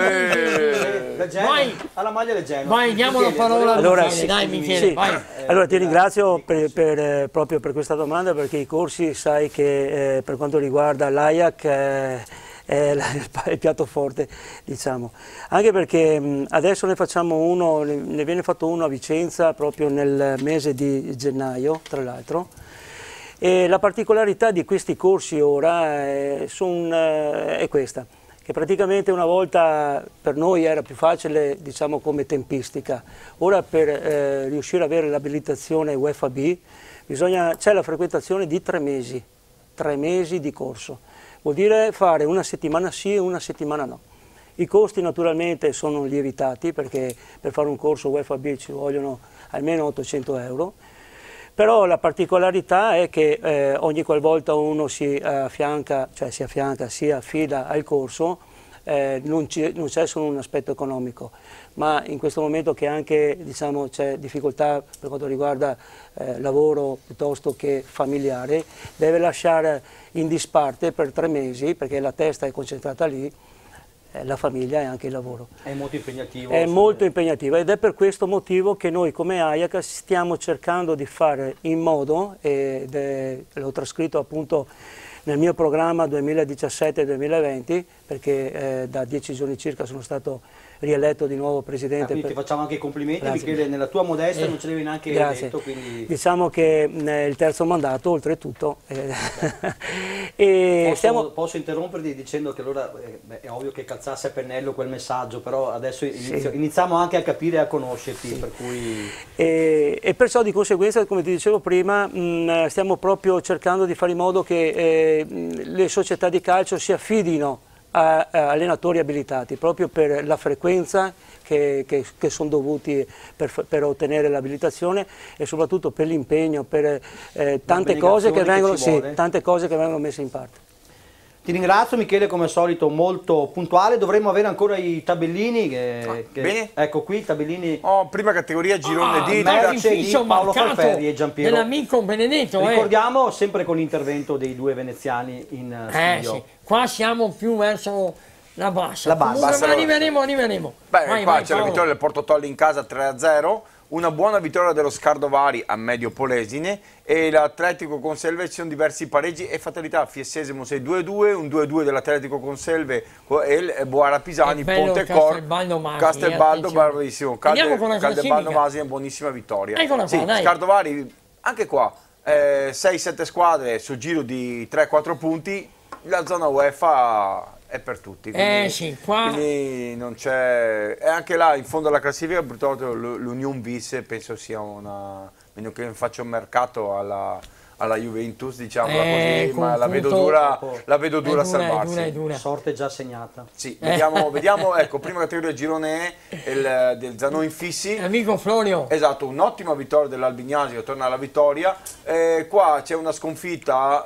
Vai, alla maglia del Genova. Vai, diamo la parola a Michele. Dai, Michele, sì. vai. Allora, ti ringrazio proprio per questa domanda, perché i corsi, sai che per quanto riguarda l'AIAC è il piatto forte, diciamo, anche perché adesso ne facciamo uno, ne viene fatto uno a Vicenza proprio nel mese di gennaio, tra l'altro, e la particolarità di questi corsi ora è questa, che che praticamente una volta per noi era più facile, diciamo, come tempistica. Ora per riuscire ad avere l'abilitazione UEFA B c'è la frequentazione di 3 mesi di corso. Vuol dire fare una settimana sì e una settimana no. I costi naturalmente sono lievitati perché per fare un corso UEFA B ci vogliono almeno 800 euro, però la particolarità è che ogni qualvolta uno si affida al corso, non c'è solo un aspetto economico, ma in questo momento che anche, diciamo, c'è difficoltà per quanto riguarda lavoro piuttosto che familiare, deve lasciare in disparte per 3 mesi perché la testa è concentrata lì, la famiglia e anche il lavoro. È molto impegnativo. È molto impegnativo ed è per questo motivo che noi come AIAC stiamo cercando di fare in modo, e l'ho trascritto appunto nel mio programma 2017-2020, perché da 10 giorni circa sono stato rieletto di nuovo presidente. Quindi ti facciamo anche i complimenti. Grazie. Michele, nella tua modestia non ce l'avevi neanche detto. Quindi... Diciamo che il terzo mandato oltretutto. Posso interromperti dicendo che allora è ovvio che calzasse a pennello quel messaggio, però adesso iniziamo anche a capire e a conoscerti. Sì. Per cui... e perciò di conseguenza, come ti dicevo prima, stiamo proprio cercando di fare in modo che le società di calcio si affidino a allenatori abilitati proprio per la frequenza che sono dovuti per ottenere l'abilitazione e soprattutto per l'impegno, per tante cose che vengono messe in parte. Ti ringrazio Michele, come al solito molto puntuale. Dovremmo avere ancora i tabellini bene. Ecco qui i tabellini. Prima categoria girone D, di Paolo Falferri e Giampiero dell'amico Benedetto. Ricordiamo sempre con l'intervento dei 2 veneziani in studio. Sì. Qua siamo più verso la bassa. La bassa. Ma arriveremo. Beh, qua c'è la vittoria del Porto Tolli in casa 3-0. Una buona vittoria dello Scardovari a Medio Polesine e l'Atletico Conselve. Ci sono diversi pareggi e fatalità. Fiessesimo 6-2-2, un 2-2 dell'Atletico Conselve e il Boara Pisani, Ponte Cor, Castelbaldo, bravissimo. Caldebaldo Masina, buonissima vittoria. Eccola qua, dai. Scardovari, anche qua, 6-7 squadre sul giro di 3-4 punti. La zona UEFA è per tutti, quindi non c'è, e anche là in fondo alla classifica purtroppo l'Union Visse penso sia meno che faccia un mercato alla Juventus, diciamo così, ma la vedo dura a salvarsi. È dura. Sorte già segnata. Sì, vediamo ecco, prima categoria girone E del Zanò Infissi. Amico Florio. Esatto, un'ottima vittoria dell'Albignasi che torna alla vittoria. Qua c'è una sconfitta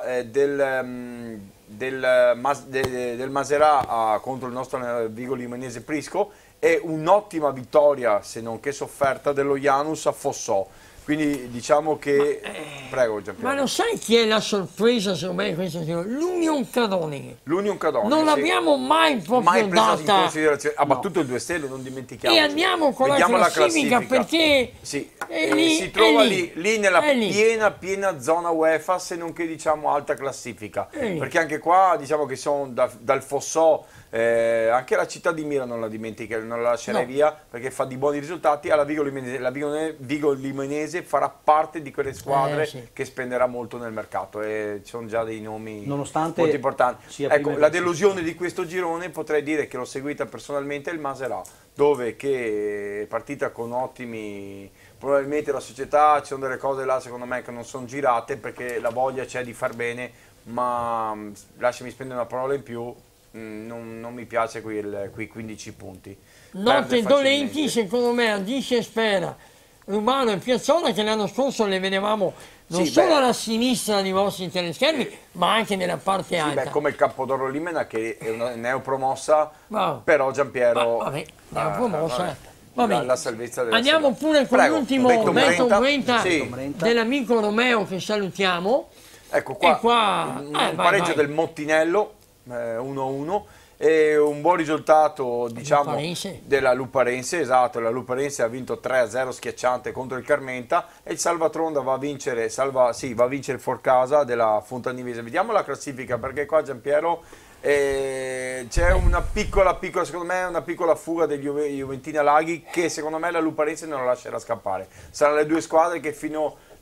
del Maserà contro il nostro Vigo Limonese Prisco e un'ottima vittoria, se non che sofferta, dello Janus a Fossò. Quindi diciamo che... Prego Giampiero. Ma lo sai chi è la sorpresa secondo me questo giro? L'Union Cadoni. L'Union Cadoni. Non l'abbiamo mai proprio preso in considerazione. Ha battuto il 2 stelle, non dimentichiamo. E andiamo con la classifica perché... Sì. Si trova lì nella piena zona UEFA, se non che diciamo alta classifica. Perché anche qua diciamo che sono dal Fossò, anche la città di Mira non la dimentica, non la lascerei via perché fa di buoni risultati. Alla Vigo Limonese, la Vigo Limonese farà parte di quelle squadre che spenderà molto nel mercato e ci sono già dei nomi molto importanti. Ecco, la delusione di questo girone potrei dire che l'ho seguita personalmente il Maserà, dove che è partita con ottimi, probabilmente la società, ci sono delle cose là secondo me che non sono girate perché la voglia c'è di far bene, ma lasciami spendere una parola in più, non mi piace quei 15 punti. Note dolenti secondo me a Disce Spera, Romano e Piazzola, che l'anno scorso le vedevamo non solo alla sinistra dei vostri teleschermi, ma anche nella parte alta. Come il Campodoro Limena, che è una neopromossa, però Giampiero... neopromossa. La salvezza della andiamo pure con l'ultimo Benton Brenta dell'amico Romeo, che salutiamo. Ecco qua, un pareggio del Mottinello, 1-1. E un buon risultato diciamo della Luparense, esatto, la Luparense ha vinto 3-0 schiacciante contro il Carmenta e il Salvatronda va a vincere, fuor casa della Fontanivese. Vediamo la classifica perché qua Giampiero c'è una piccola, secondo me una piccola fuga degli Juventini a Laghi che secondo me la Luparense non la lascerà scappare. Saranno le 2 squadre che fino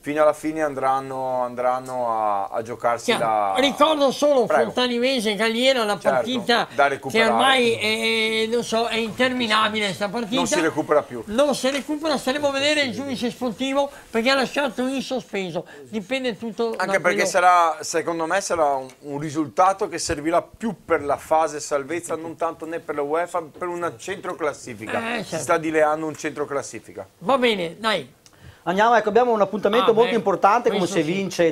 fino alla fine andranno a giocarsi la... Ricordo solo Prego. Fontanivese Galliera, la partita da che recuperare. ormai non so, è interminabile sta partita. Non si recupera più. Non si recupera, staremo a vedere il giudice sportivo perché ha lasciato in sospeso. Dipende tutto Anche perché secondo me sarà un risultato che servirà più per la fase salvezza, non tanto né per la UEFA, per una centroclassifica. Certo. Si sta dileando un centroclassifica. Va bene, dai. Andiamo, ecco, abbiamo un appuntamento molto importante, come si evince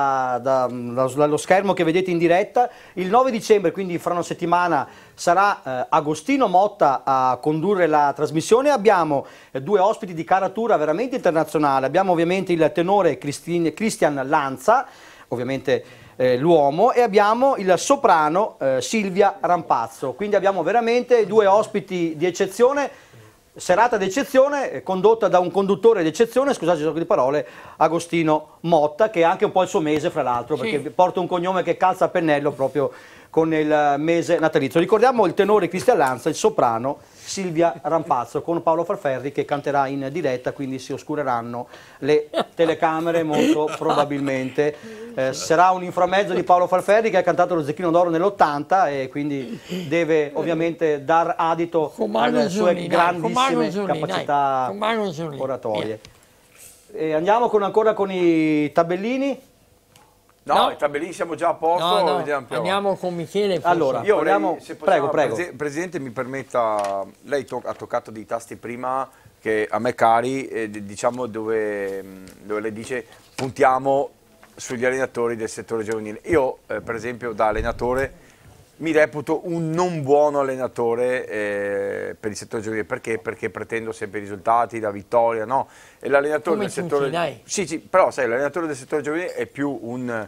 dallo schermo che vedete in diretta. Il 9 dicembre, quindi fra una settimana, sarà Agostino Motta a condurre la trasmissione. Abbiamo due ospiti di caratura veramente internazionale. Abbiamo ovviamente il tenore Christian Lanza, ovviamente l'uomo, e abbiamo il soprano Silvia Rampazzo. Quindi abbiamo veramente due ospiti di eccezione. Serata d'eccezione condotta da un conduttore d'eccezione, scusate il gioco di parole, Agostino Motta, che è anche un po' il suo mese fra l'altro, perché porta un cognome che calza a pennello proprio con il mese natalizio. Ricordiamo il tenore Christian Lanza, il soprano Silvia Rampazzo, con Paolo Farferri che canterà in diretta, quindi si oscureranno le telecamere molto probabilmente. Sarà un inframezzo di Paolo Farferri che ha cantato lo Zecchino d'Oro nell'80 e quindi deve ovviamente dar adito alle sue grandissime capacità oratorie. Andiamo ancora con i tabellini. No, i tabellini siamo già a posto. Andiamo con Michele. Allora, io vorrei, se possiamo, prego. Presidente, mi permetta, lei ha toccato dei tasti prima che a me cari, diciamo dove lei dice puntiamo sugli allenatori del settore giovanile. Io, per esempio, da allenatore mi reputo un non buono allenatore per il settore giovanile. Perché? Perché pretendo sempre i risultati, la vittoria, no? E l'allenatore del settore... dai. Sì, però sai, l'allenatore del settore giovanile è più un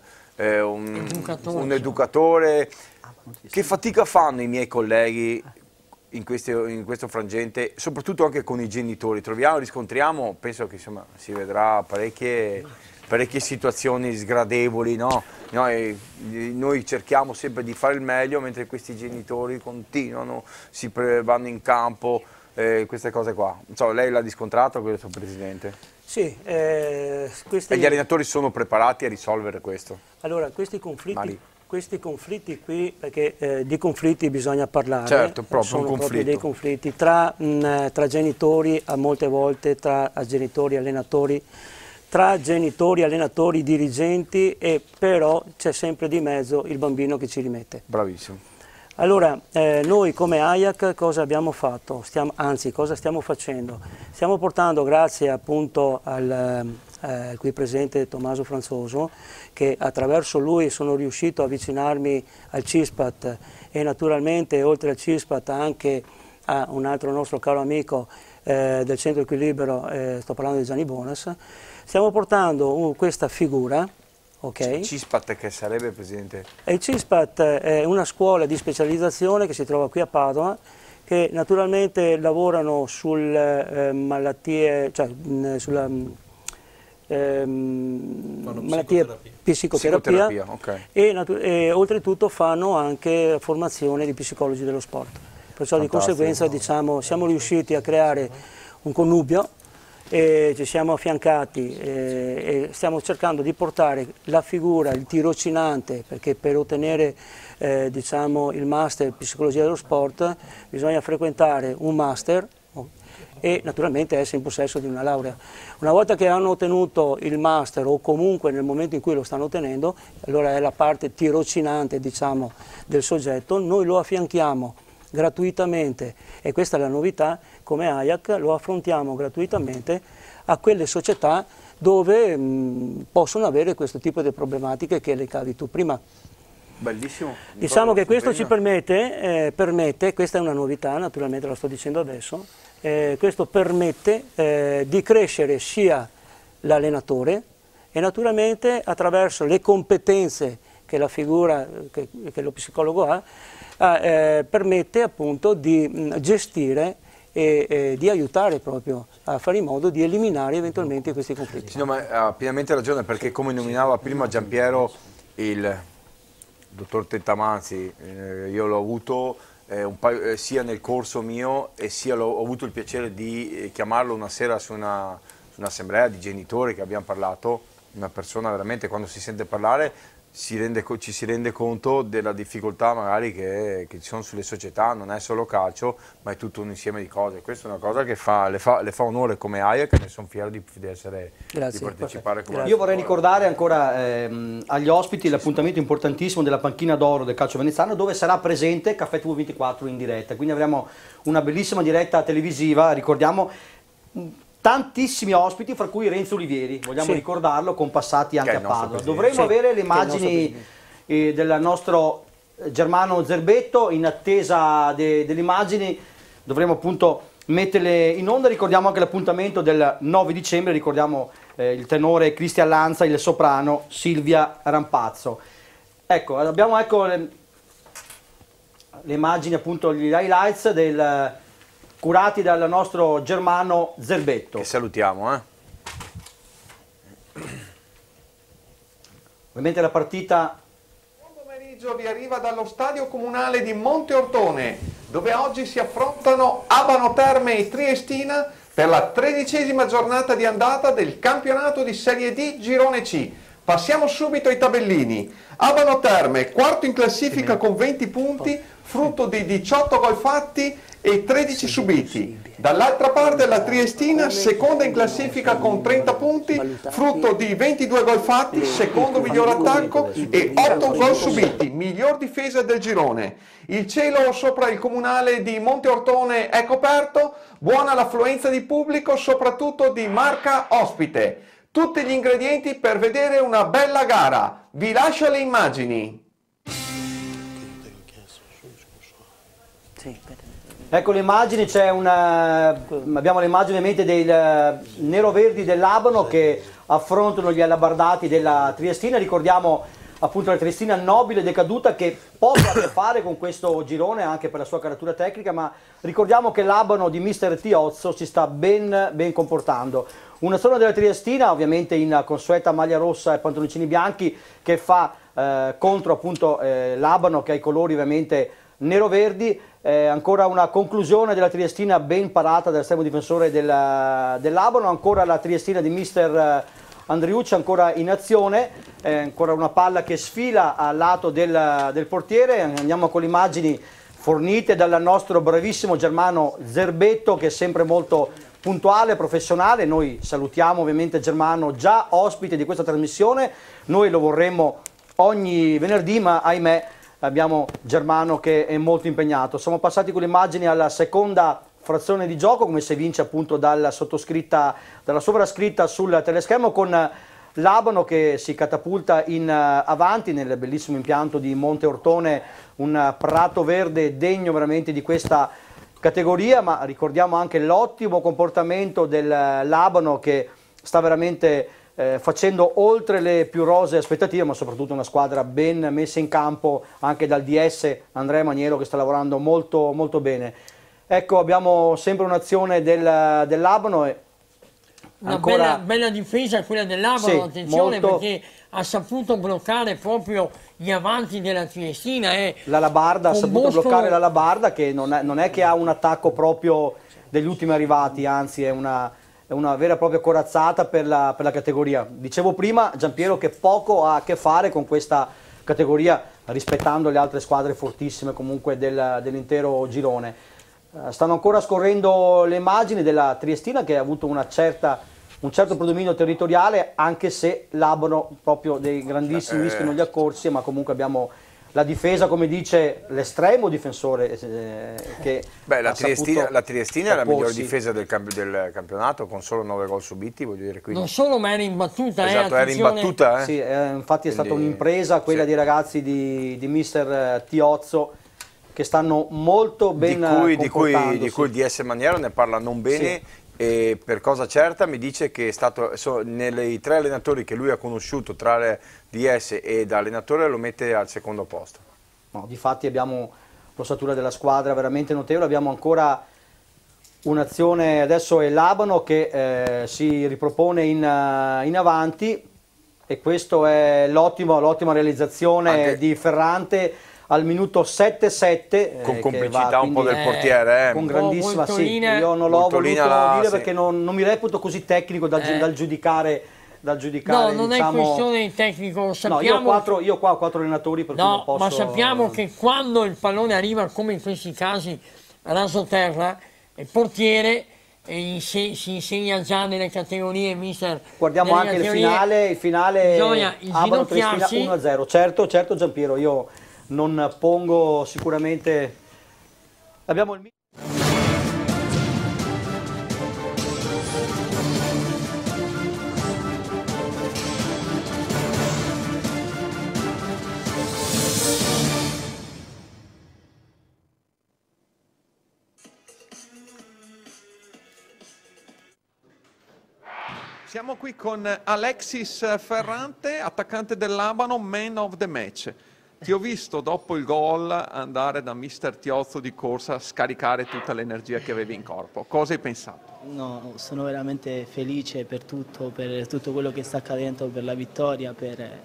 educatore. Che fatica fanno i miei colleghi in questo frangente, soprattutto anche con i genitori. Riscontriamo, penso che insomma si vedrà parecchie situazioni sgradevoli, no? Noi cerchiamo sempre di fare il meglio mentre questi genitori continuano, vanno in campo, queste cose qua. Non so, lei l'ha riscontrato questo, Presidente? Sì. E gli allenatori sono preparati a risolvere questo? Allora, questi conflitti qui, perché di conflitti bisogna parlare, certo, sono proprio dei conflitti tra genitori, a molte volte tra genitori e allenatori, tra genitori, allenatori, dirigenti, e però c'è sempre di mezzo il bambino che ci rimette. Bravissimo. Allora, noi come AIAC cosa abbiamo fatto? Cosa stiamo facendo? Stiamo portando, grazie appunto al qui presente Tommaso Franzoso, che attraverso lui sono riuscito a avvicinarmi al CISPAT e naturalmente oltre al CISPAT anche a un altro nostro caro amico del Centro Equilibrio, sto parlando di Gianni Bonas. Stiamo portando questa figura. Okay. CISPAT che sarebbe, Presidente? Il CISPAT è una scuola di specializzazione che si trova qui a Padova, che naturalmente lavorano sulle malattie, cioè sulla malattie psicoterapia okay. e oltretutto fanno anche formazione di psicologi dello sport. Perciò di conseguenza diciamo, siamo riusciti a creare un connubio. E ci siamo affiancati e stiamo cercando di portare la figura, il tirocinante, perché per ottenere diciamo, il master psicologia dello sport bisogna frequentare un master e naturalmente essere in possesso di una laurea. Una volta che hanno ottenuto il master o comunque nel momento in cui lo stanno ottenendo, allora è la parte tirocinante diciamo, del soggetto, noi lo affianchiamo gratuitamente, e questa è la novità, come AIAC lo affrontiamo gratuitamente a quelle società dove possono avere questo tipo di problematiche che le cavi tu prima. Bellissimo. Diciamo che questo ci permette, questa è una novità, naturalmente la sto dicendo adesso, questo permette di crescere sia l'allenatore e naturalmente attraverso le competenze che la figura, che lo psicologo ha, permette appunto di gestire e di aiutare proprio a fare in modo di eliminare eventualmente questi conflitti. Sì, no, ma ha pienamente ragione, perché come nominava prima Giampiero, il dottor Tettamanzi, io l'ho avuto sia nel corso mio e sia ho avuto il piacere di chiamarlo una sera su un'assemblea di genitori che abbiamo parlato, una persona veramente, quando si sente parlare ci si rende conto della difficoltà magari che ci sono sulle società, non è solo calcio ma è tutto un insieme di cose. Questa è una cosa che le fa onore come AIA, che ne sono fiero di partecipare con Io vorrei ricordare ancora agli ospiti l'appuntamento importantissimo della panchina d'oro del calcio veneziano, dove sarà presente Caffè TV24 in diretta, quindi avremo una bellissima diretta televisiva, ricordiamo tantissimi ospiti, fra cui Renzo Olivieri, vogliamo ricordarlo, compassati anche a Padova. Dovremo avere le immagini del nostro Germano Zerbetto. In attesa delle immagini dovremo appunto metterle in onda. Ricordiamo anche l'appuntamento del 9 dicembre, ricordiamo il tenore Cristian Lanza, il soprano Silvia Rampazzo. Ecco, abbiamo le immagini, appunto gli highlights curati dal nostro Germano Zerbetto. Che salutiamo. Ovviamente la partita... Buon pomeriggio vi arriva dallo stadio comunale di Monte Ortone, dove oggi si affrontano Abano Terme e Triestina per la 13ª giornata di andata del campionato di Serie D Girone C. Passiamo subito ai tabellini. Abano Terme, quarto in classifica con 20 punti, frutto di 18 gol fatti e 13 subiti. Dall'altra parte la Triestina, seconda in classifica con 30 punti, frutto di 22 gol fatti, secondo miglior attacco e 8 gol subiti, miglior difesa del girone. Il cielo sopra il comunale di Monte Ortone è coperto, buona l'affluenza di pubblico, soprattutto di marca ospite. Tutti gli ingredienti per vedere una bella gara. Vi lascio le immagini. Ecco le immagini, abbiamo le immagini ovviamente dei neroverdi dell'Abano che affrontano gli alabardati della Triestina. Ricordiamo appunto la Triestina nobile decaduta, che poco ha a che fare con questo girone anche per la sua caratura tecnica, ma ricordiamo che l'Abano di mister Tiozzo si sta ben comportando. Una zona della Triestina ovviamente in consueta maglia rossa e pantaloncini bianchi, che fa contro appunto l'Abano, che ha i colori ovviamente nero-verdi. Ancora una conclusione della Triestina ben parata dall'estremo difensore dell'Abano, ancora la Triestina di mister Andriucci ancora in azione, ancora una palla che sfila al lato del portiere. Andiamo con le immagini fornite dal nostro bravissimo Germano Zerbetto, che è sempre molto puntuale, professionale. Noi salutiamo ovviamente Germano, già ospite di questa trasmissione, noi lo vorremmo ogni venerdì, ma ahimè abbiamo Germano che è molto impegnato. Siamo passati con le immagini alla seconda frazione di gioco, come si evince appunto dalla sovrascritta sul teleschermo, con l'Abano che si catapulta in avanti nel bellissimo impianto di Monte Ortone, un prato verde degno veramente di questa categoria, ma ricordiamo anche l'ottimo comportamento dell'Abano, che sta veramente facendo oltre le più rosee aspettative, ma soprattutto una squadra ben messa in campo anche dal DS Andrea Maniero, che sta lavorando molto bene. Ecco, abbiamo sempre un'azione dell'Abano e una bella difesa quella dell'Abano, sì, attenzione, perché ha saputo bloccare proprio gli avanti della Triestina. L'Alabarda ha saputo bloccare l'Alabarda, che non è che ha un attacco proprio degli ultimi arrivati, anzi è una vera e propria corazzata per la categoria. Dicevo prima, Giampiero, che poco ha a che fare con questa categoria, rispettando le altre squadre fortissime comunque dell'intero girone. Stanno ancora scorrendo le immagini della Triestina, che ha avuto un certo predominio territoriale, anche se l'Abano proprio dei grandissimi rischi non li ha corsi, ma comunque abbiamo la difesa, come dice l'estremo difensore che la Triestina è la miglior difesa del campionato, con solo 9 gol subiti, voglio dire. Quindi. Non solo, ma era imbattuta. Esatto, era imbattuta. Sì, infatti è stata un'impresa quella dei ragazzi di mister Tiozzo, che stanno molto ben di cui il DS Maniero ne parla non bene, sì. E per cosa certa mi dice che è stato nei 3 allenatori che lui ha conosciuto, tra DS e da allenatore, lo mette al secondo posto. No, difatti abbiamo l'ossatura della squadra veramente notevole, abbiamo ancora un'azione, adesso è l'Abano che si ripropone in avanti, e questa è l'ottima realizzazione di Ferrante al minuto 7-7, con complicità un po' del portiere, con grandissima, sì, io non l'ho voluto dire perché non mi reputo così tecnico dal giudicare da giudicare. No, non è questione tecnico, sappiamo... No, io qua ho 4 allenatori, per cui non posso... ma sappiamo che quando il pallone arriva, come in questi casi, rasoterra, il portiere si insegna già nelle categorie, mister. Guardiamo anche il finale bisogna Abano inginocchiarsi. 1-0. Certo Giampiero, io non pongo sicuramente... Abbiamo il... Siamo qui con Alexis Ferrante, attaccante dell'Abano, man of the match. Ti ho visto dopo il gol andare da mister Tiozzo di corsa a scaricare tutta l'energia che avevi in corpo. Cosa hai pensato? No, sono veramente felice per tutto quello che sta accadendo, per la vittoria, per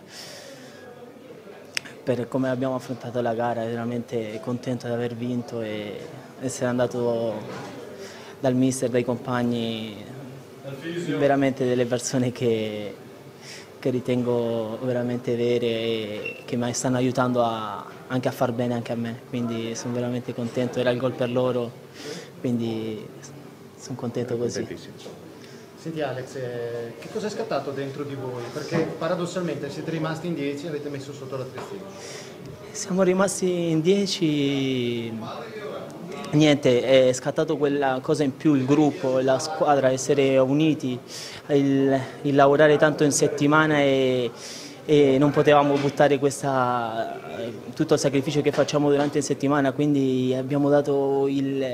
come abbiamo affrontato la gara. Veramente contento di aver vinto e essere andato dal mister, dai compagni, veramente delle persone che ritengo veramente vere e che mi stanno aiutando anche a far bene anche a me, quindi sono veramente contento, era il gol per loro, quindi sono contento così. Senti Alex, che cosa è scattato dentro di voi? Perché paradossalmente siete rimasti in 10 e avete messo sotto la trestina. Siamo rimasti in 10, niente, è scattato quella cosa in più, il gruppo, la squadra, essere uniti, il lavorare tanto in settimana e non potevamo buttare tutto il sacrificio che facciamo durante la settimana, quindi abbiamo dato il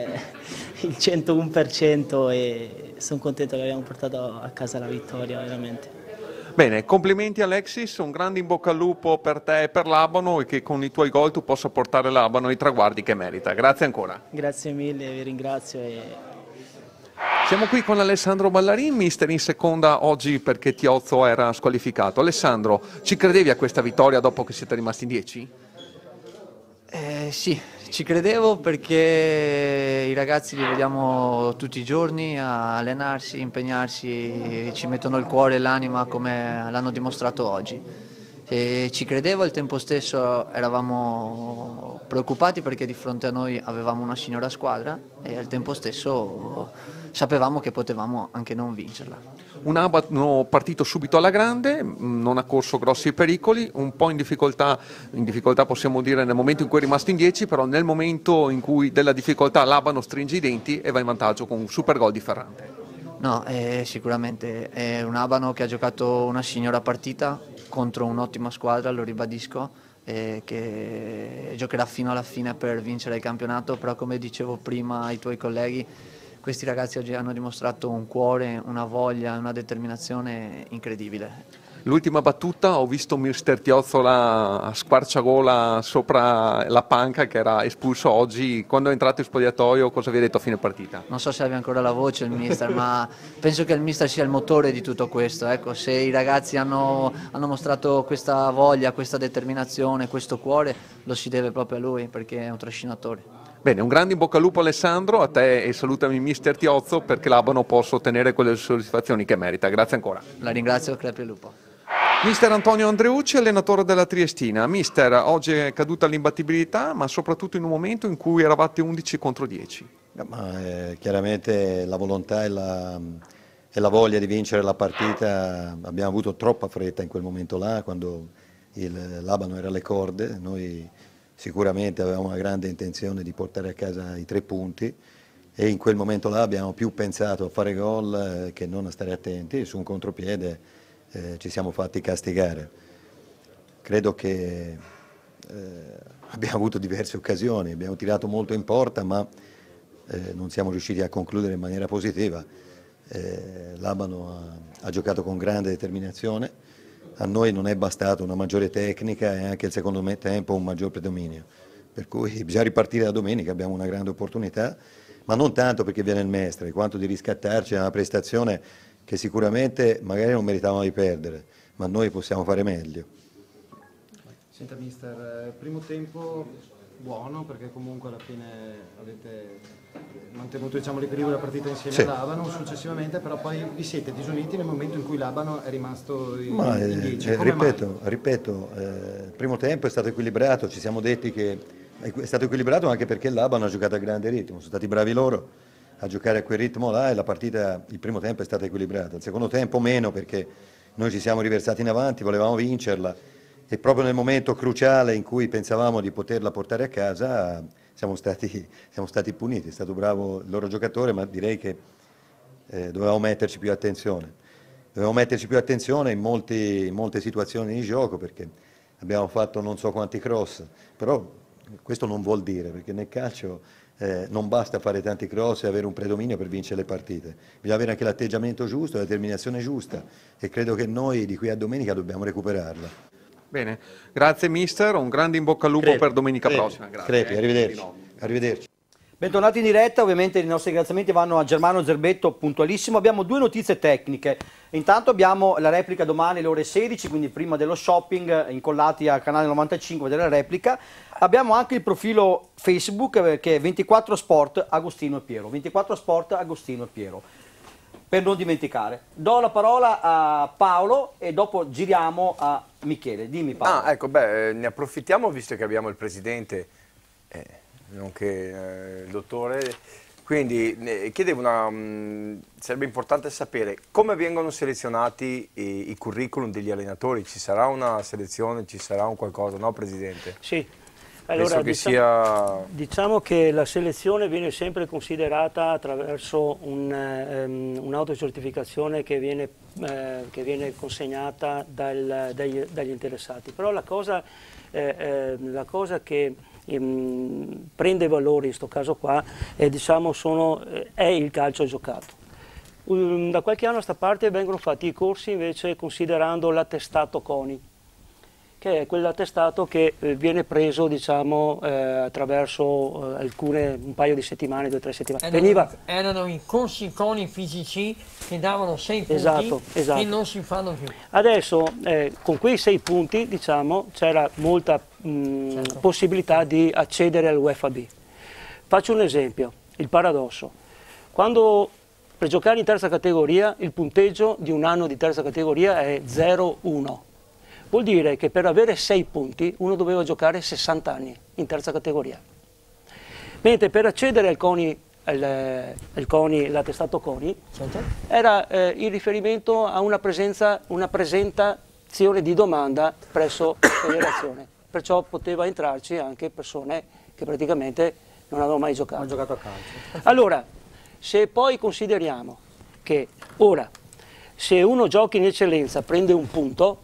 101% e sono contento che abbiamo portato a casa la vittoria, veramente. Bene, complimenti Alexis, un grande in bocca al lupo per te e per l'Abano e che con i tuoi gol tu possa portare l'Abano ai traguardi che merita. Grazie ancora. Grazie mille, vi ringrazio. Siamo qui con Alessandro Ballarin, mister in seconda oggi perché Tiozzo era squalificato. Alessandro, ci credevi a questa vittoria dopo che siete rimasti in 10? Sì, ci credevo perché i ragazzi li vediamo tutti i giorni a allenarsi, impegnarsi, ci mettono il cuore e l'anima come l'hanno dimostrato oggi. E ci credevo, al tempo stesso eravamo preoccupati perché di fronte a noi avevamo una signora squadra e al tempo stesso sapevamo che potevamo anche non vincerla. Un Abano partito subito alla grande, non ha corso grossi pericoli, un po' in difficoltà possiamo dire nel momento in cui è rimasto in 10, però nel momento in cui della difficoltà l'Abano stringe i denti e va in vantaggio con un super gol di Ferrante. No, sicuramente è un Abano che ha giocato una signora partita contro un'ottima squadra, lo ribadisco, che giocherà fino alla fine per vincere il campionato, però come dicevo prima ai tuoi colleghi, questi ragazzi oggi hanno dimostrato un cuore, una voglia, una determinazione incredibile. L'ultima battuta, ho visto mister Tiozzo a squarciagola sopra la panca che era espulso oggi. Quando è entrato in spogliatoio cosa vi ha detto a fine partita? Non so se abbia ancora la voce il mister, ma penso che il mister sia il motore di tutto questo. Ecco, se i ragazzi hanno mostrato questa voglia, questa determinazione, questo cuore, lo si deve proprio a lui perché è un trascinatore. Bene, un grande in bocca al lupo Alessandro, a te e salutami mister Tiozzo perché l'Abano possa ottenere quelle soddisfazioni che merita. Grazie ancora. La ringrazio, crepi il lupo. Mister Antonio Andreucci, allenatore della Triestina. Mister, oggi è caduta l'imbattibilità, ma soprattutto in un momento in cui eravate 11 contro 10. Chiaramente la volontà e la voglia di vincere la partita, abbiamo avuto troppa fretta in quel momento là, quando l'Abano era alle corde. Noi sicuramente avevamo una grande intenzione di portare a casa i 3 punti e in quel momento là abbiamo più pensato a fare gol che non a stare attenti. Su un contropiede ci siamo fatti castigare. Credo che abbiamo avuto diverse occasioni, abbiamo tirato molto in porta ma non siamo riusciti a concludere in maniera positiva. L'Abano ha giocato con grande determinazione. A noi non è bastata una maggiore tecnica e anche il secondo tempo un maggior predominio, per cui bisogna ripartire da domenica, abbiamo una grande opportunità, ma non tanto perché viene il Mestre, quanto di riscattarci a una prestazione che sicuramente magari non meritavamo di perdere, ma noi possiamo fare meglio. Senta mister, primo tempo buono perché comunque alla fine avete mantenuto diciamo, l'equilibrio della partita insieme Sì. a Labano, successivamente però poi vi siete disuniti nel momento in cui Labano è rimasto in 10. Ripeto, il primo tempo è stato equilibrato, ci siamo detti che è stato equilibrato anche perché Labano ha giocato a grande ritmo, sono stati bravi loro a giocare a quel ritmo là e la partita, il primo tempo è stata equilibrata, il secondo tempo meno perché noi ci siamo riversati in avanti, volevamo vincerla e proprio nel momento cruciale in cui pensavamo di poterla portare a casa siamo stati puniti, è stato bravo il loro giocatore, ma direi che dovevamo metterci più attenzione. Dovevamo metterci più attenzione in molte situazioni di gioco perché abbiamo fatto non so quanti cross, però questo non vuol dire, perché nel calcio non basta fare tanti cross e avere un predominio per vincere le partite, bisogna avere anche l'atteggiamento giusto, la determinazione giusta e credo che noi di qui a domenica dobbiamo recuperarla. Bene, grazie mister, un grande in bocca al lupo per domenica prossima. Grazie. Crepi, arrivederci. Bentornati in diretta, ovviamente i nostri ringraziamenti vanno a Germano Zerbetto, puntualissimo. Abbiamo due notizie tecniche. Intanto abbiamo la replica domani alle ore 16, quindi prima dello shopping, incollati al canale 95 della replica. Abbiamo anche il profilo Facebook che è 24 Sport Agostino e Piero. 24 Sport Agostino e Piero. Per non dimenticare. Do la parola a Paolo e dopo giriamo a Michele. Dimmi Paolo. Ecco, ne approfittiamo visto che abbiamo il presidente, nonché il dottore, quindi chiedevo sarebbe importante sapere come vengono selezionati i curriculum degli allenatori, ci sarà una selezione, ci sarà un qualcosa, no Presidente? Sì. Allora, diciamo che la selezione viene sempre considerata attraverso un'autocertificazione che viene consegnata dagli interessati, però la cosa che prende valore in questo caso qua è il calcio giocato. Da qualche anno a sta parte vengono fatti i corsi invece considerando l'attestato CONI, che è quell'attestato che viene preso attraverso un paio di settimane, 2 o 3 settimane. Erano i corsi CONI fisici che davano 6 punti esatto. che non si fanno più. Adesso con quei 6 punti c'era molta possibilità di accedere all'UEFA B. Faccio un esempio, il paradosso. Quando per giocare in terza categoria il punteggio di un anno di terza categoria è 0-1. Vuol dire che per avere 6 punti uno doveva giocare 60 anni in terza categoria. Mentre per accedere al CONI, l'attestato CONI, era in riferimento a una presentazione di domanda presso la federazione. Perciò poteva entrarci anche persone che praticamente non avevano mai giocato. Non giocato a calcio. Allora, se poi consideriamo che ora, se uno gioca in eccellenza prende un punto,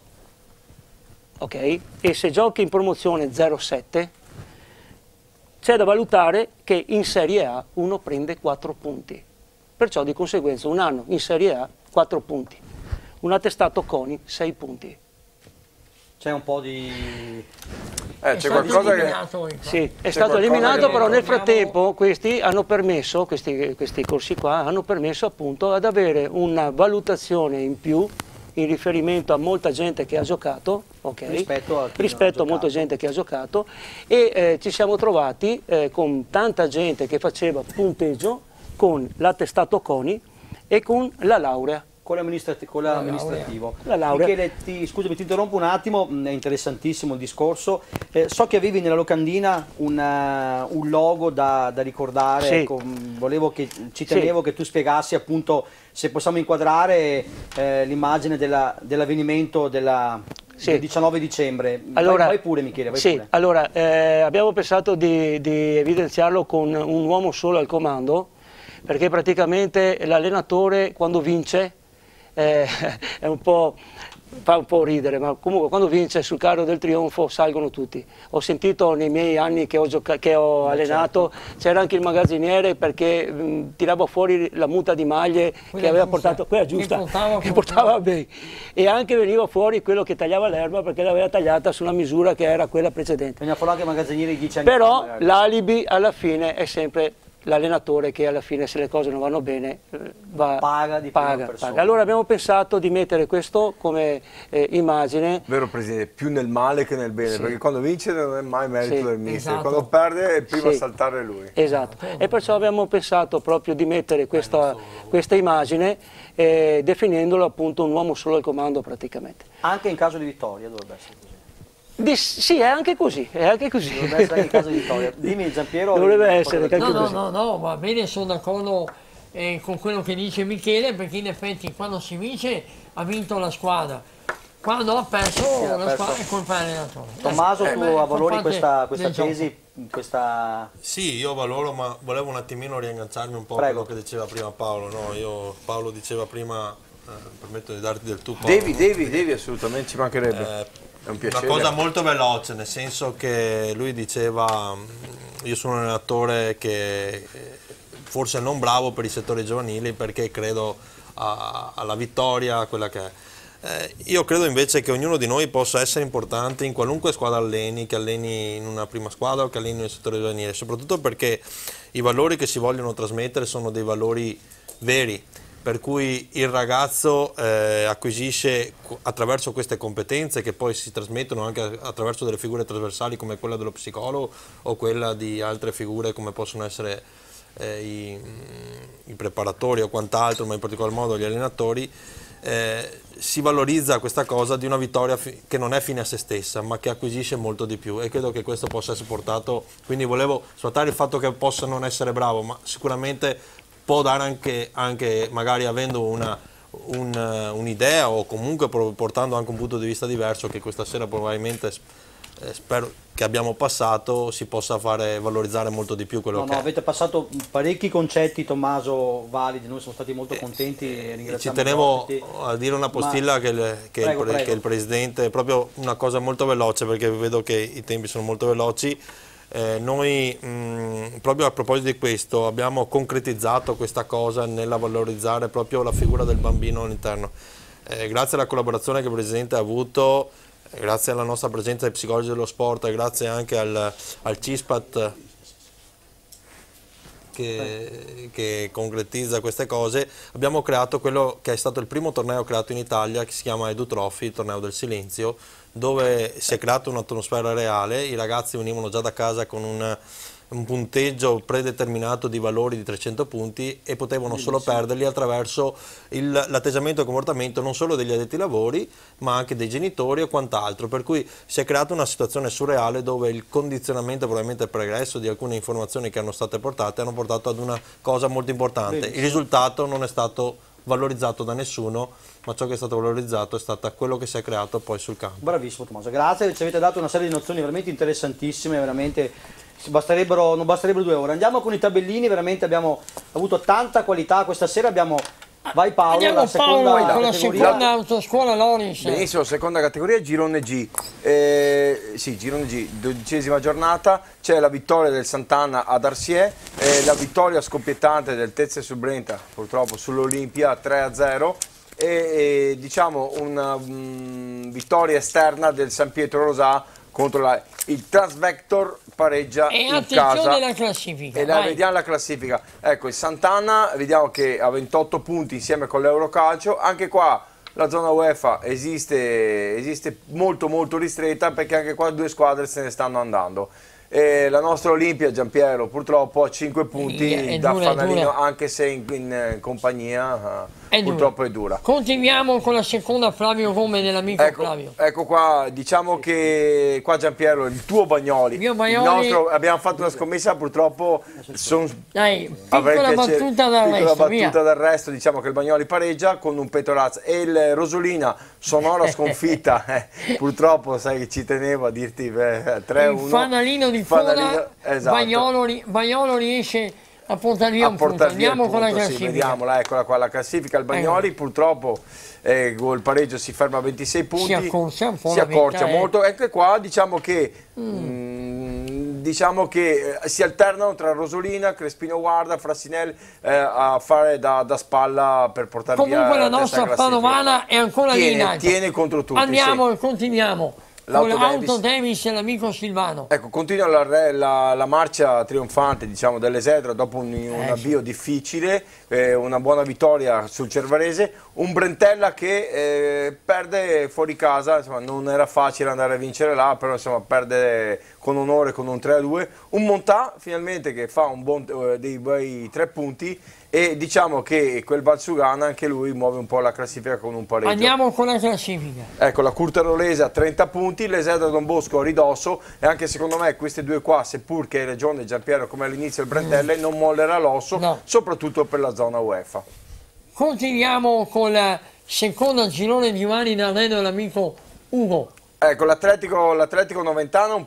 ok? E se giochi in promozione 0,7, c'è da valutare che in Serie A uno prende 4 punti. Perciò di conseguenza un anno in Serie A 4 punti, un attestato CONI 6 punti. C'è un po' di... c'è qualcosa che... Sì, è stato eliminato, però nel frattempo questi hanno permesso, questi corsi qua, hanno permesso appunto ad avere una valutazione in più in riferimento a molta gente che ha giocato, rispetto a molta gente che ha giocato, e ci siamo trovati con tanta gente che faceva punteggio con l'attestato CONI e con la laurea. Con l'amministrativo. La laurea. Michele, scusami, ti interrompo un attimo, è interessantissimo il discorso. So che avevi nella locandina un logo da ricordare, sì. Ecco, ci tenevo che tu spiegassi appunto se possiamo inquadrare l'immagine dell'avvenimento del 19 dicembre. Allora, vai pure Michele, vai pure. Allora, abbiamo pensato di evidenziarlo con un uomo solo al comando, perché praticamente l'allenatore quando vince fa un po' ridere, ma comunque quando vince sul carro del trionfo salgono tutti. Ho sentito nei miei anni che ho allenato, certo. C'era anche il magazziniere perché tirava fuori la muta di maglie che aveva portato, quella giusta, che portava bene, e anche veniva fuori quello che tagliava l'erba perché l'aveva tagliata sulla misura che era quella precedente. Veniva fuori anche il magazziniere di 10 anni. Però l'alibi alla fine è sempre l'allenatore che alla fine, se le cose non vanno bene, paga. Allora abbiamo pensato di mettere questo come immagine. Vero Presidente, più nel male che nel bene, perché quando vince non è mai merito del mister, esatto. quando perde è il primo a saltare lui. Esatto, e perciò abbiamo pensato proprio di mettere questa immagine, definendolo appunto un uomo solo al comando praticamente. Anche in caso di vittoria dovrebbe essere così. Sì, è anche così, Dovrebbe essere in caso di vittoria. Dimmi Giampiero. Dovrebbe essere anche così. No, va bene, sono d'accordo con quello che dice Michele, perché in effetti quando si vince ha vinto la squadra. Quando ha perso la squadra è colpa dell'allenatore. Tommaso, tu avvalori questa tesi? Sì, io avvaloro, ma volevo un attimino riagganciarmi un po' a quello che diceva prima Paolo. No? Paolo diceva prima, permetto di darti del tu, Paolo. Devi assolutamente, ci mancherebbe. È un piacere. Una cosa molto veloce, nel senso che lui diceva, io sono un allenatore che forse non bravo per i settori giovanili perché credo alla vittoria, quella che è. Io credo invece che ognuno di noi possa essere importante in qualunque squadra alleni, che alleni in una prima squadra o che alleni nel settore giovanile, soprattutto perché i valori che si vogliono trasmettere sono dei valori veri, per cui il ragazzo acquisisce attraverso queste competenze che poi si trasmettono anche attraverso delle figure trasversali come quella dello psicologo o quella di altre figure come possono essere i preparatori o quant'altro, ma in particolar modo gli allenatori. Si valorizza questa cosa di una vittoria che non è fine a se stessa, ma che acquisisce molto di più, e credo che questo possa essere portato, quindi volevo sfatare il fatto che possa non essere bravo, ma sicuramente può dare anche magari avendo un'idea o comunque portando anche un punto di vista diverso, che questa sera probabilmente spero che abbiamo passato, si possa fare valorizzare molto di più quello che è. Avete passato parecchi concetti, Tommaso, validi, noi siamo stati molto contenti e ringraziamo. Ci tenevo a dire una postilla che il Presidente, proprio una cosa molto veloce perché vedo che i tempi sono molto veloci. Noi proprio a proposito di questo abbiamo concretizzato questa cosa nella valorizzare proprio la figura del bambino all'interno. Grazie alla collaborazione che il Presidente ha avuto, grazie alla nostra presenza di psicologi dello sport e grazie anche al CISPAT che concretizza queste cose, abbiamo creato quello che è stato il primo torneo creato in Italia, che si chiama Edu Trophy, il torneo del silenzio, dove si è creata un'atmosfera reale, i ragazzi venivano già da casa con un punteggio predeterminato di valori di 300 punti e potevano solo perderli attraverso l'atteggiamento e il comportamento non solo degli addetti ai lavori ma anche dei genitori o quant'altro, per cui si è creata una situazione surreale dove il condizionamento, probabilmente il pregresso di alcune informazioni che hanno state portate, hanno portato ad una cosa molto importante. Il risultato non è stato valorizzato da nessuno, ma ciò che è stato valorizzato è stato quello che si è creato poi sul campo. Bravissimo Tommaso, grazie, ci avete dato una serie di nozioni veramente interessantissime, veramente non basterebbero 2 ore. Andiamo con i tabellini, veramente abbiamo avuto tanta qualità questa sera, vai Paolo, andiamo la seconda Paolo con la seconda autoscuola Loris. Benissimo, seconda categoria, Girone G. Sì, Girone G, 12ª giornata, c'è la vittoria del Sant'Anna ad Arsier, la vittoria scoppiettante del Tezze su Brenta, purtroppo sull'Olimpia 3-0, e diciamo una vittoria esterna del San Pietro Rosà contro il Transvector, pareggia in casa. E attenzione alla classifica. E vediamo la classifica. Ecco, il Sant'Anna, vediamo che ha 28 punti insieme con l'Eurocalcio. Anche qua la zona UEFA esiste molto molto ristretta, perché anche qua 2 squadre se ne stanno andando. E la nostra Olimpia, Giampiero, purtroppo ha 5 punti da fanalino, anche se in compagnia purtroppo è dura. Continuiamo con la seconda, Flavio Gome, dell'amico Flavio. Ecco qua, diciamo che qua Giampiero, il tuo Bagnoli, il nostro, abbiamo fatto una scommessa, purtroppo piccola battuta dal resto, diciamo che il Bagnoli pareggia con un Petorazzo e il Rosolina sonora sconfitta, purtroppo sai che ci tenevo a dirti 3-1. Il fanalino di Foda, esatto. Bagnolo riesce a portare via un punto. Andiamo con la classifica. Sì, vediamola, eccola qua la classifica. Il Bagnoli purtroppo col pareggio si ferma a 26 punti. Si accorcia molto. Ecco qua, diciamo che si alternano tra Rosolina, Crespino Guarda, Frassinelli a fare da spalla per portare via. Comunque la nostra Padovana è ancora lì in alto. Tiene contro tutti. Andiamo e continuiamo. con l'Auto Davis e l'amico Silvano. Ecco, continua la marcia trionfante, diciamo, dell'Esedra dopo un avvio difficile, una buona vittoria sul Cervarese, un Brentella che perde fuori casa, insomma, non era facile andare a vincere là, però insomma perde con onore con un 3-2, un Montà finalmente che fa dei bei 3 punti, e diciamo che quel Valsugana anche lui muove un po' la classifica con un pareggio. Andiamo con la classifica. Ecco, la Curtarolese a 30 punti, l'Esedra Don Bosco a ridosso, e anche secondo me queste due qua, seppur che hai ragione Giampiero come all'inizio il Brentelle, non mollerà l'osso, soprattutto per la zona UEFA. Continuiamo con la seconda girone di Vani d'Arredo dell'amico Ugo. Ecco, l'Atletico Noventano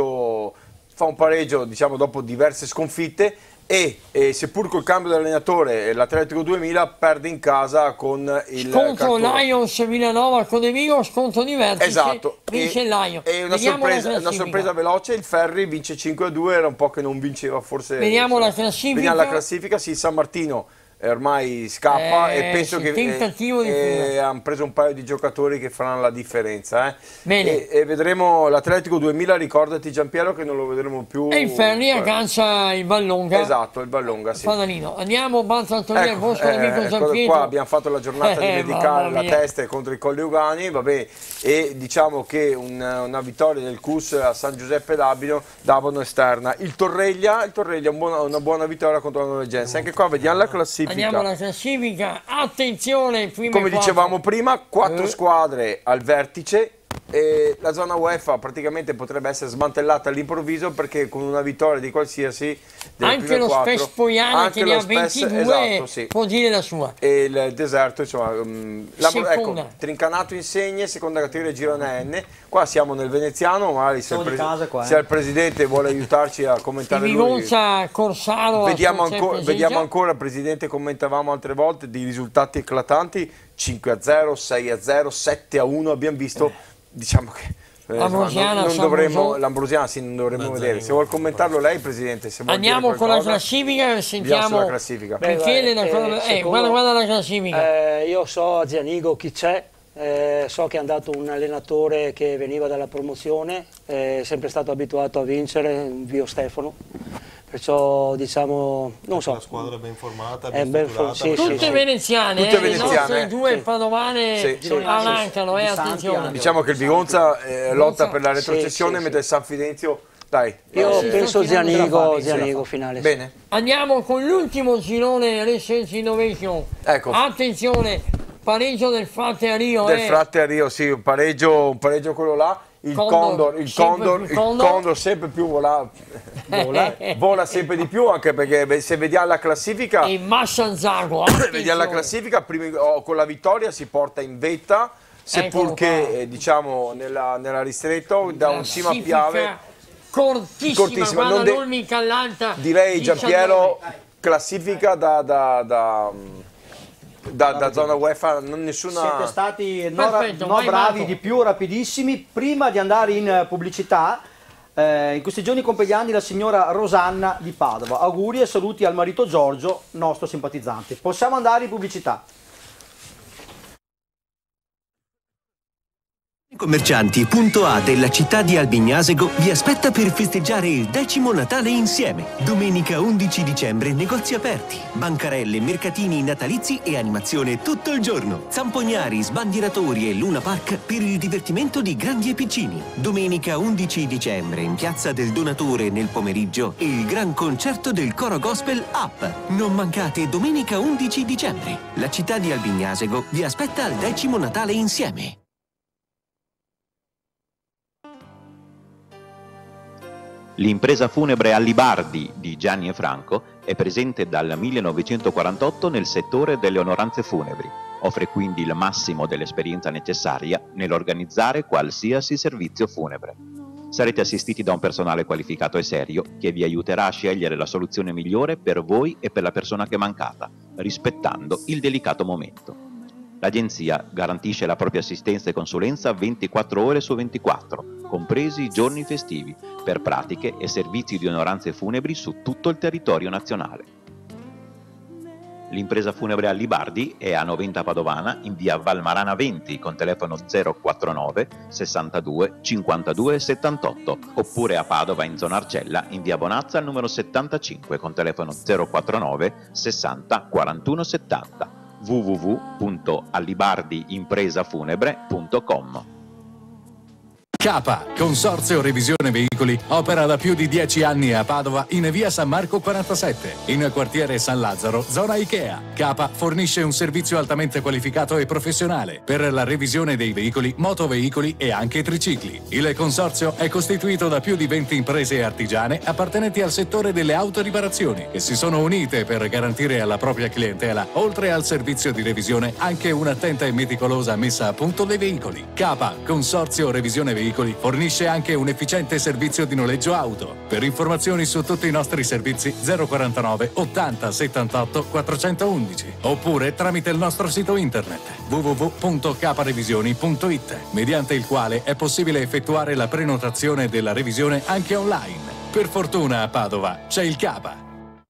fa un pareggio diciamo dopo diverse sconfitte, e seppur col cambio dell'allenatore l'Atletico 2000 perde in casa con il scontro Lions Villanova con Emigo, scontro di vertice, esatto, vince il Lions. E una sorpresa veloce, il Ferri vince 5-2, era un po' che non vinceva forse. Vediamo la classifica. Vediamo la classifica, sì, San Martino ormai scappa, e penso che hanno preso un paio di giocatori che faranno la differenza. E vedremo l'Atletico 2000, ricordati Giampiero che non lo vedremo più. E il Ferri aggancia il Ballonga. Esatto, il Ballonga, sì. Fanalino. Andiamo, Balza Antonio, ecco, l'amico Giampiero. Qua abbiamo fatto la giornata di medicare la testa contro i Colli Ugani, vabbè, e diciamo che una vittoria del CUS a San Giuseppe d'Abano esterna. Il Torreglia una buona vittoria contro la Novegenza. Anche qua vediamo la classifica. Andiamo alla classifica, attenzione, come dicevamo prima, 4 squadre al vertice, e la zona UEFA praticamente potrebbe essere smantellata all'improvviso, perché con una vittoria di qualsiasi anche lo Spes Poiana che ne ha 22 esatto, sì, può dire la sua. E il Deserto, insomma, ecco, Trincanato Insegne, seconda categoria girone N. Qua siamo nel veneziano, magari se il presidente vuole aiutarci a commentare Vigonza, Corsaro, vediamo ancora, presidente, commentavamo altre volte di risultati eclatanti, 5-0, 6-0, 7-1 abbiamo visto, diciamo che l'Ambrosiana sì, non dovremmo vedere. Se vuol commentarlo lei, presidente, se andiamo con la classifica e sentiamo la classifica. Guarda la classifica. Io so a Zianigo chi c'è, so che è andato un allenatore che veniva dalla promozione, è sempre stato abituato a vincere, Vio Stefano. Perciò diciamo, non so. La squadra è ben formata, tutte veneziane, le nostre due padovane arrancano, attenzione. Diciamo che il Vigonza lotta per la retrocessione, mentre il San Fidenzio, dai. Io penso Zianigo finale. Bene. Andiamo con l'ultimo girone, Resensi Innovation. Ecco. Attenzione, pareggio del Fratte a Rio. Del Fratte a Rio, sì, un pareggio quello là. Il Condor sempre più vola sempre di più, anche perché se vediamo la classifica e Massanzago, vediamo la classifica, con la vittoria si porta in vetta, seppur che diciamo nella ristretto da un Sima Piave cortissima, non direi Giampiero, classifica da zona UEFA, non nessuna. Siete stati bravi di più, rapidissimi. Prima di andare in pubblicità, in questi giorni compie gli anni la signora Rosanna di Padova. Auguri e saluti al marito Giorgio, nostro simpatizzante. Possiamo andare in pubblicità. Commercianti.a della città di Albignasego vi aspetta per festeggiare il 10° Natale insieme. Domenica 11 dicembre, negozi aperti, bancarelle, mercatini natalizi e animazione tutto il giorno. Zampognari, sbandieratori e Luna Park per il divertimento di grandi e piccini. Domenica 11 dicembre in Piazza del Donatore nel pomeriggio e il gran concerto del coro gospel Up. Non mancate domenica 11 dicembre. La città di Albignasego vi aspetta al 10° Natale insieme. L'impresa funebre Allibardi di Gianni e Franco è presente dal 1948 nel settore delle onoranze funebri. Offre quindi il massimo dell'esperienza necessaria nell'organizzare qualsiasi servizio funebre. Sarete assistiti da un personale qualificato e serio che vi aiuterà a scegliere la soluzione migliore per voi e per la persona che è mancata, rispettando il delicato momento. L'agenzia garantisce la propria assistenza e consulenza 24 ore su 24, compresi i giorni festivi, per pratiche e servizi di onoranze funebri su tutto il territorio nazionale. L'impresa funebre Allibardi è a Noventa Padovana in via Valmarana 20 con telefono 049 62 52 78 oppure a Padova in zona Arcella in via Bonazza numero 75 con telefono 049 60 41 70 www.allibardiimpresafunebre.com. Capa, Consorzio Revisione Veicoli, opera da più di 10 anni a Padova in via San Marco 47, in quartiere San Lazzaro, zona Ikea. Capa fornisce un servizio altamente qualificato e professionale per la revisione dei veicoli, motoveicoli e anche tricicli. Il consorzio è costituito da più di 20 imprese artigiane appartenenti al settore delle autoriparazioni che si sono unite per garantire alla propria clientela, oltre al servizio di revisione, anche un'attenta e meticolosa messa a punto dei veicoli. Capa, Consorzio Revisione Veicoli, fornisce anche un efficiente servizio di noleggio auto. Per informazioni su tutti i nostri servizi 049 80 78 411 oppure tramite il nostro sito internet www.caparevisioni.it, mediante il quale è possibile effettuare la prenotazione della revisione anche online. Per fortuna a Padova c'è il Capa.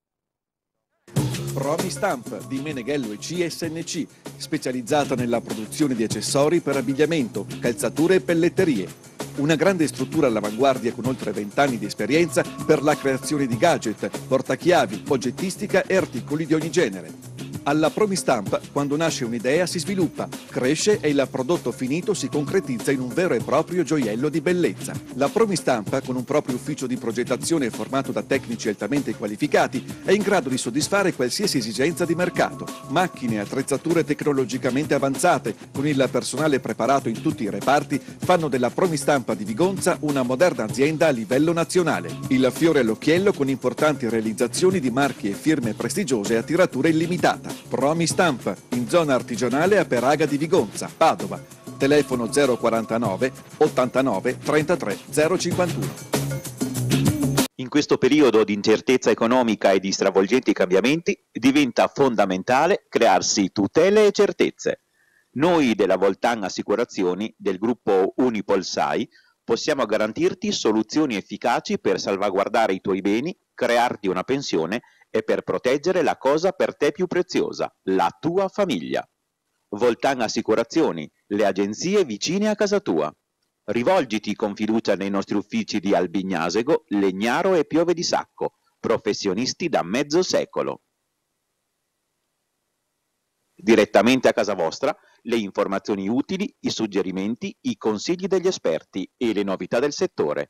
Promistamp di Meneghello e CSNC, specializzata nella produzione di accessori per abbigliamento, calzature e pelletterie. Una grande struttura all'avanguardia con oltre 20 anni di esperienza per la creazione di gadget, portachiavi, oggettistica e articoli di ogni genere. Alla Promistamp, quando nasce un'idea, si sviluppa, cresce e il prodotto finito si concretizza in un vero e proprio gioiello di bellezza. La Promistamp, con un proprio ufficio di progettazione formato da tecnici altamente qualificati, è in grado di soddisfare qualsiasi esigenza di mercato. Macchine e attrezzature tecnologicamente avanzate, con il personale preparato in tutti i reparti, fanno della Promistamp di Vigonza una moderna azienda a livello nazionale. Il fiore all'occhiello con importanti realizzazioni di marchi e firme prestigiose a tiratura illimitata. Promistamp, in zona artigianale a Peraga di Vigonza, Padova. Telefono 049 89 33 051. In questo periodo di incertezza economica e di stravolgenti cambiamenti diventa fondamentale crearsi tutele e certezze. Noi della Voltan Assicurazioni, del gruppo Unipol SAI, possiamo garantirti soluzioni efficaci per salvaguardare i tuoi beni, crearti una pensione e per proteggere la cosa per te più preziosa, la tua famiglia. Voltan Assicurazioni, le agenzie vicine a casa tua. Rivolgiti con fiducia nei nostri uffici di Albignasego, Legnaro e Piove di Sacco, professionisti da mezzo secolo. Direttamente a casa vostra, le informazioni utili, i suggerimenti, i consigli degli esperti e le novità del settore.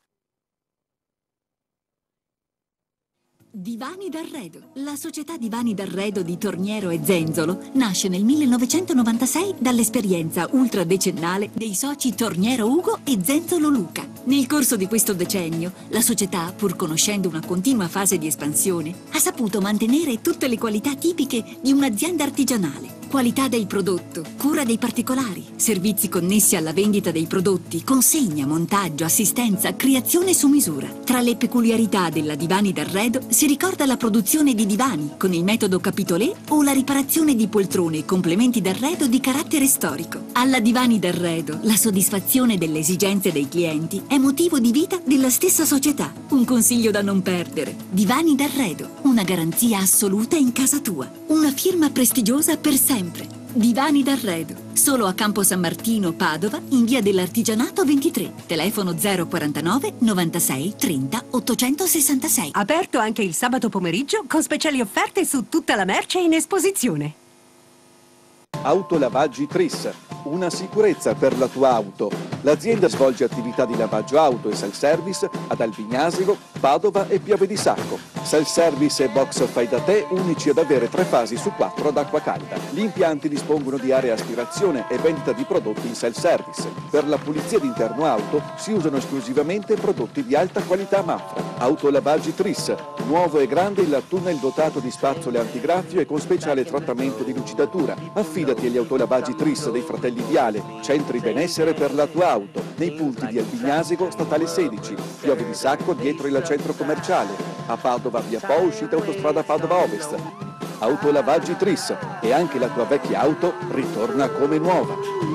Divani d'Arredo. La società Divani d'Arredo di Torniero e Zenzolo nasce nel 1996 dall'esperienza ultradecennale dei soci Torniero Ugo e Zenzolo Luca. Nel corso di questo decennio, la società, pur conoscendo una continua fase di espansione, ha saputo mantenere tutte le qualità tipiche di un'azienda artigianale. Qualità del prodotto, cura dei particolari, servizi connessi alla vendita dei prodotti, consegna, montaggio, assistenza, creazione su misura. Tra le peculiarità della Divani d'Arredo si ricorda la produzione di divani con il metodo Capitolé o la riparazione di poltrone e complementi d'arredo di carattere storico. Alla Divani d'Arredo la soddisfazione delle esigenze dei clienti è motivo di vita della stessa società. Un consiglio da non perdere. Divani d'Arredo, una garanzia assoluta in casa tua. Una firma prestigiosa per sempre. Divani d'Arredo, solo a Campo San Martino, Padova, in via dell'Artigianato 23. Telefono 049 96 30 866. Aperto anche il sabato pomeriggio con speciali offerte su tutta la merce in esposizione. Autolavaggi Tris, una sicurezza per la tua auto. L'azienda svolge attività di lavaggio auto e self-service ad Albignasego, Padova e Piove di Sacco. Self-service e box fai da te unici ad avere 3 fasi su 4 ad acqua calda. Gli impianti dispongono di area aspirazione e vendita di prodotti in self-service. Per la pulizia d'interno auto si usano esclusivamente prodotti di alta qualità Mafra. Autolavaggi Tris, nuovo e grande il tunnel dotato di spazzole antigraffio e con speciale trattamento di lucidatura. Affidati agli autolavaggi Tris dei fratelli Viale, centri benessere per la tua auto, nei punti di Albignasego, Statale 16, Piove di Sacco dietro il centro commerciale, a Padova via Po, uscita autostrada Padova Ovest. Autolavaggi Tris e anche la tua vecchia auto ritorna come nuova.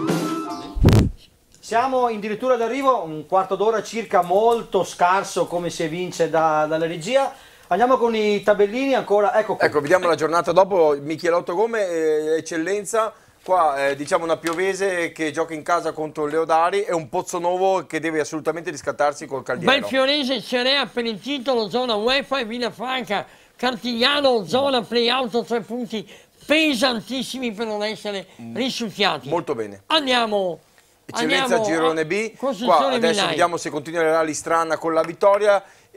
Siamo addirittura d'arrivo, un quarto d'ora circa, molto scarso come si evince dalla regia. Andiamo con i tabellini ancora, ecco qui. Ecco, vediamo la giornata dopo. Michelotto Gome, eccellenza. Qua diciamo una Piovese che gioca in casa contro il Leodari e un Pozzonovo che deve assolutamente riscattarsi col Caldiero. Belfiorese, Cerea per il titolo, zona UEFA e Villafranca, Cartigliano, zona play-out, 3 punti pesantissimi per non essere risucchiati. Molto bene. Andiamo. Eccellenza girone B. Qua adesso vediamo se continuerà l'Istrana con la vittoria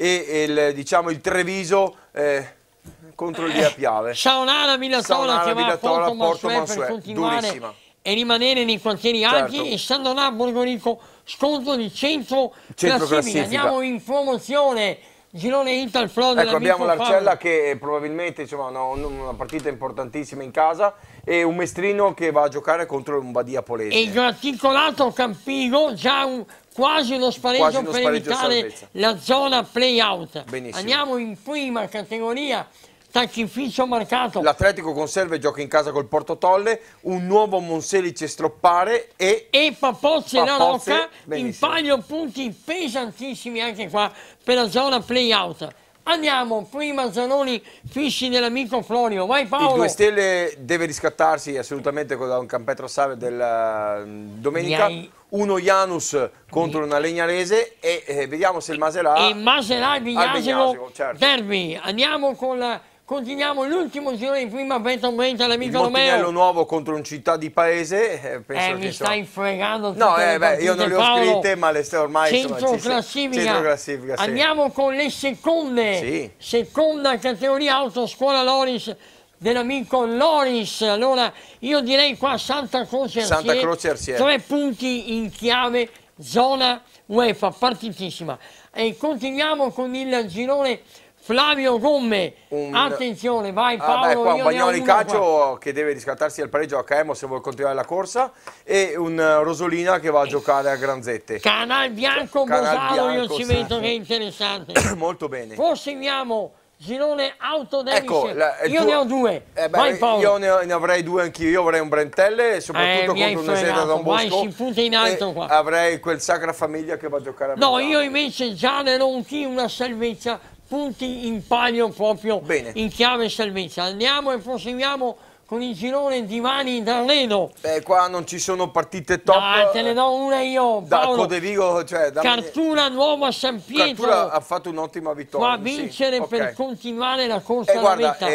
e diciamo il Treviso contro il Via Piave. Saonara Villatola che va a Porto Mansuè per continuare durissima. E rimanere nei quartieri alti, e San Donà Borgorico scontro di centro classifica. Andiamo in promozione. Girone Inter Pro della Ecco, abbiamo l'Arcella che probabilmente insomma, una partita importantissima in casa e un Mestrino che va a giocare contro un Badia Polese. E il graticolato Campigo, già quasi uno spareggio per evitare la zona play-out. Andiamo in prima categoria, tacchificio marcato. L'Atletico conserva e gioca in casa col Porto Tolle, un nuovo Monselice Stroppare e Papozze La Rocca, in palio punti pesantissimi anche qua per la zona play-out. Andiamo, prima Zanoni, fissi dell'amico Florio, vai Paolo. Il 2 Stelle deve riscattarsi assolutamente da un Campetro Save della domenica. Uno Janus contro una Legnarese e vediamo se il Maserà... E Maserà e Vignasego, certo. Derby. Andiamo con continuiamo l'ultimo giro di prima, Beto Brenta, l'amico Romeo. Montinello Nuovo contro un Città di Paese. Penso mi stai fregando tutte no, le partite, io non le ho scritte, ma le sto ormai... Centro classifica. Sì. Andiamo con le seconde. Sì. Seconda categoria, autoscuola Loris dell'amico Loris. Allora io direi qua Santa Croce Arsier. 3 punti in chiave, zona UEFA, partitissima. E continuiamo con il girone Flavio Gomme, attenzione, vai Paolo. Qua un Bagnoli Calcio che deve riscattarsi al pareggio a Caemo se vuole continuare la corsa e un Rosolina che va a giocare a Granzette. Canal Bianco, Bosalo, io ci vedo che è interessante. Molto bene. Proseguiamo, girone Autodevice, io ne ho 2, vai Paolo. Io ne avrei 2 anch'io, io avrei un Brentelle, soprattutto contro un Eseda Don Bosco. Vai, si punta in alto qua. Avrei quel Sacra Famiglia che va a giocare a No, io invece già ne ho una salvezza, punti in palio proprio in chiave salvezza. Andiamo e proseguiamo con il girone Divani d'Arredo. Qua non ci sono partite top. Dai, te ne do una io, Paolo. Da Codevigo, cioè... Cartura Nuova San Pietro. Cartura ha fatto un'ottima vittoria. Va a vincere per continuare la corsa alla meta.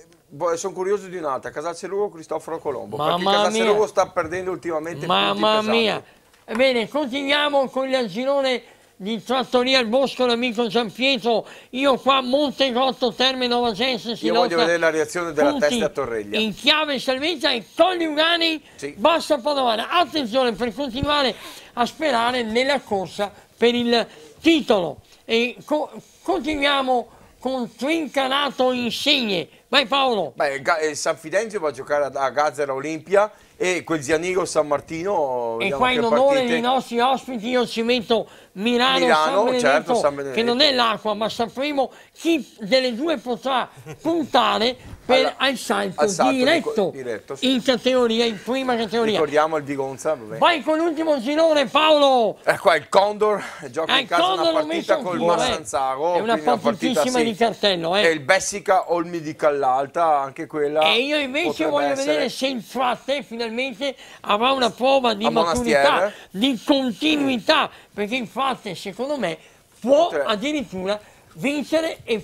Sono curioso di un'altra, Casalserugo Cristoforo Colombo. Perché Casalserugo sta perdendo ultimamente punti pesanti. Ebbene, continuiamo con il girone di Trattoria Il Bosco, l'amico Giampietro. Io qua Montegotto, Terme Nova Gens. Io voglio vedere la reazione della testa a Torreglia. In chiave salvezza e Colli Ugani, Bassa Padovana. Attenzione per continuare a sperare nella corsa per il titolo. E continuiamo con Trincanato Insegne. Vai Paolo. Il San Fidenzio va a giocare a Gazzera Olimpia e quel Zianigo San Martino. E qua in onore dei nostri ospiti io ci metto Milano San Benedetto, San Benedetto, che non è l'acqua, ma sapremo chi delle due potrà puntare per al salto diretto in categoria, in prima categoria. Ricordiamo il Vigonza. Vai con l'ultimo girone Paolo. Qua il Condor gioca in casa una partita col Massanzago. È una partitissima di cartello. E il Bessica Olmi di Callalta, anche quella. E io invece voglio vedere se il Fratte finalmente avrà una prova di maturità, di continuità, perché infatti secondo me può addirittura vincere e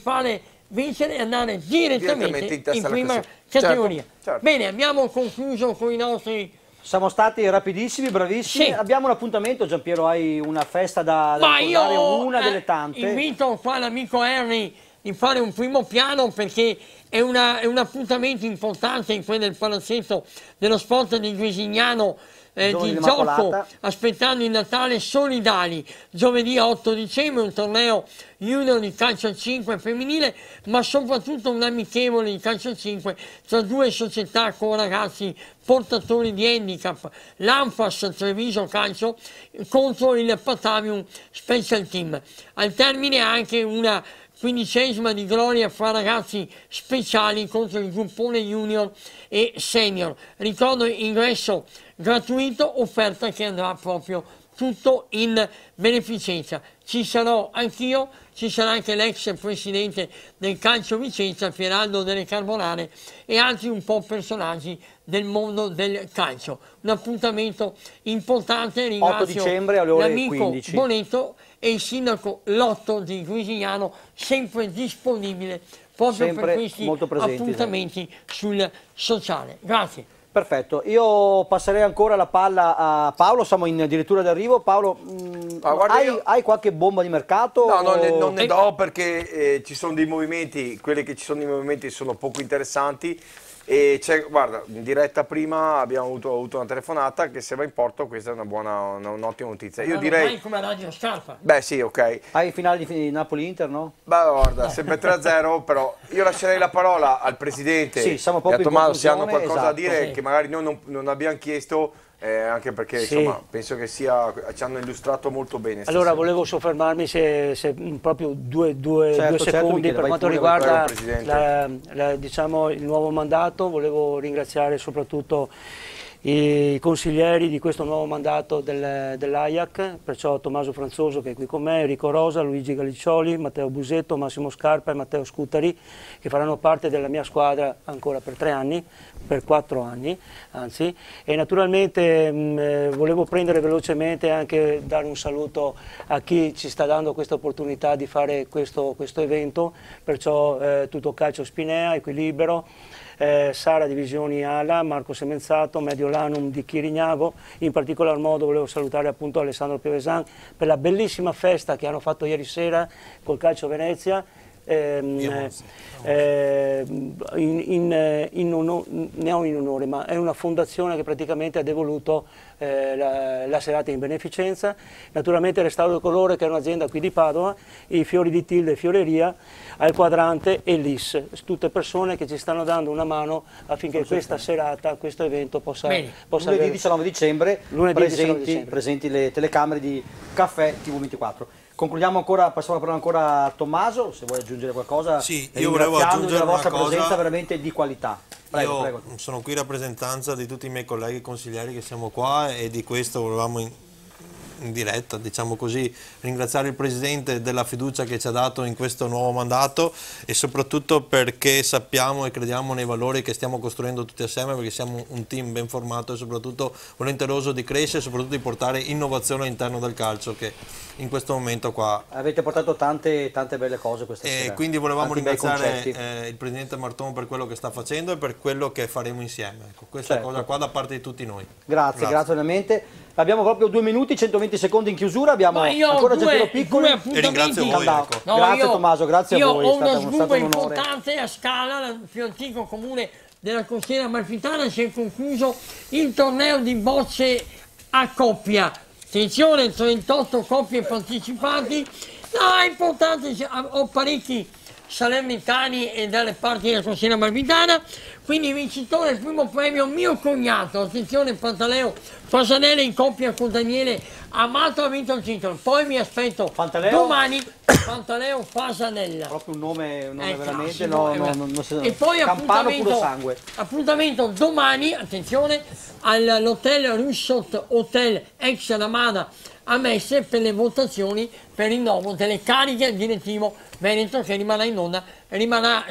andare direttamente in prima categoria. Certo. Bene, abbiamo concluso con i nostri... Siamo stati rapidissimi, bravissimi. Abbiamo un appuntamento, Giampiero, hai una festa da ricordare, una delle tante. Invito qua l'amico Henry di fare un primo piano perché è un appuntamento importante in quello del palazzetto dello sport di Grisignano di gioco, aspettando il Natale solidali. Giovedì 8 dicembre un torneo junior di calcio a 5 femminile, ma soprattutto un amichevole di calcio a 5 tra due società con ragazzi portatori di handicap, l'Anfas Treviso Calcio contro il Patavium Special Team. Al termine anche una 15ª di gloria fra ragazzi speciali contro il gruppone junior e senior. Ricordo ingresso gratuito, offerta che andrà proprio tutto in beneficenza. Ci sarò anch'io, ci sarà anche l'ex presidente del Calcio Vicenza, Pieraldo delle Carbonare, e altri un po' personaggi del mondo del calcio. Un appuntamento importante, 8 dicembre alle ore l'amico 15. Boneto e il sindaco Lotto di Grusignano, sempre disponibile proprio Sempre per questi molto presenti, appuntamenti sul sociale. Grazie. Perfetto, io passerei ancora la palla a Paolo, siamo in dirittura d'arrivo. Paolo, guarda, hai qualche bomba di mercato? No, non ne do perché ci sono dei movimenti, quelli che ci sono i movimenti sono poco interessanti. E guarda, in diretta prima abbiamo avuto una telefonata che se va in porto questa è un'ottima notizia. Io direi come Radio Scarpa. Beh sì, ok. Hai il finale di Napoli-Inter, no? Beh guarda, sempre 3-0, però io lascerei la parola al presidente sì, siamo e a proprio Tommaso se hanno qualcosa esatto, da dire sì. che magari noi non abbiamo chiesto. Anche perché Sì. insomma penso che ci hanno illustrato molto bene. Allora stasera. volevo soffermarmi se proprio due Certo, secondi Michele, per quanto pure, riguarda Presidente. diciamo, il nuovo mandato. Volevo ringraziare soprattutto i consiglieri di questo nuovo mandato dell'AIAC, perciò Tommaso Franzoso che è qui con me, Enrico Rosa, Luigi Galliccioli, Matteo Busetto, Massimo Scarpa e Matteo Scutari, che faranno parte della mia squadra ancora per 3 anni, per 4 anni anzi, e naturalmente volevo prendere velocemente anche dare un saluto a chi ci sta dando questa opportunità di fare questo evento, perciò Tutto Calcio Spinea, Equilibero, Sara Divisioni Ala, Marco Semenzato, Mediolanum di Chirignavo. In particolar modo volevo salutare appunto Alessandro Piovesan per la bellissima festa che hanno fatto ieri sera col Calcio Venezia. Ne ho in onore, ma è una fondazione che praticamente ha devoluto la serata in beneficenza. Naturalmente Restauro Colore, che è un'azienda qui di Padova, i Fiori di Tilde Fioreria, al Quadrante e l'IS, tutte persone che ci stanno dando una mano affinché questa serata, questo evento possa lunedì 19 dicembre, presenti le telecamere di Caffè TV24. Concludiamo ancora, passiamo la parola ancora a Tommaso, se vuoi aggiungere qualcosa. Sì, io volevo aggiungere la vostra una cosa. presenza veramente di qualità. Prego, Io prego. sono qui in rappresentanza di tutti i miei colleghi consiglieri che siamo qua e di questo volevamo in diretta, diciamo così, ringraziare il Presidente della fiducia che ci ha dato in questo nuovo mandato e soprattutto perché sappiamo e crediamo nei valori che stiamo costruendo tutti assieme, perché siamo un team ben formato e soprattutto volenteroso di crescere e soprattutto di portare innovazione all'interno del calcio, che in questo momento qua avete portato tante belle cose questa sera. E quindi volevamo tanti bei concetti. ringraziare il Presidente Marton per quello che sta facendo e per quello che faremo insieme. Ecco, questa Certo. cosa qua da parte di tutti noi. Grazie veramente. Abbiamo proprio 2 minuti, 120 secondi in chiusura, abbiamo ancora Giampiero Piccoli. E ringrazio voi. Ecco. No, grazie Tommaso, grazie a voi. Io ho uno stato sviluppo un onore. importante a Scala, il più antico comune della costiera amalfitana, si è concluso il torneo di bocce a coppia. Attenzione, 38 coppie partecipanti. No, è importante, ho parecchi salernitani e dalle parti della costiera amalfitana. Quindi vincitore del primo premio mio cognato, attenzione Pantaleo Fasanella in coppia con Daniele Amato ha vinto il titolo. Poi mi aspetto domani Pantaleo Fasanella. Proprio un nome veramente classico, e poi campano puro sangue. appuntamento domani, attenzione, all'hotel Russot Hotel ex Ramada a Messe per le votazioni per il rinnovo delle cariche direttivo Veneto che rimarrà in onda, rimarrà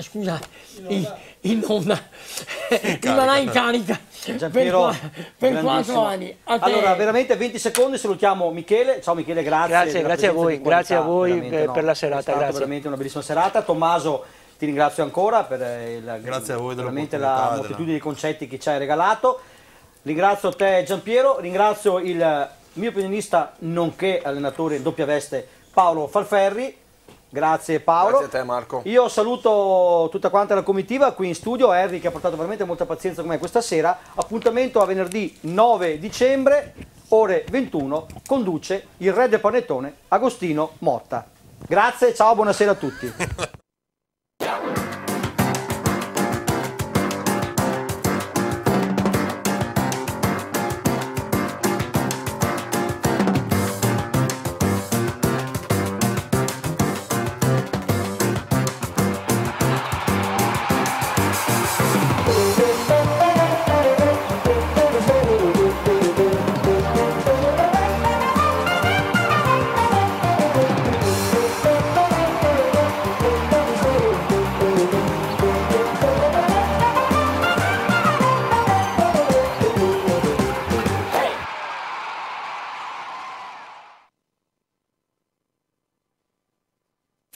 in carica Giampiero, per 4 anni. Allora, veramente 20 secondi, salutiamo Michele. Ciao Michele, grazie. Grazie a voi per la serata. È stata veramente una bellissima serata. Tommaso, ti ringrazio ancora per grazie a voi veramente la moltitudine di concetti che ci hai regalato. Ringrazio te Giampiero, ringrazio il mio opinionista nonché allenatore in doppia veste Paolo Falferri. Grazie Paolo. Grazie a te Marco. Io saluto tutta quanta la comitiva qui in studio, Harry che ha portato veramente molta pazienza con me questa sera. Appuntamento a venerdì 9 dicembre, ore 21, conduce il re del panettone Agostino Motta. Grazie, ciao, buonasera a tutti.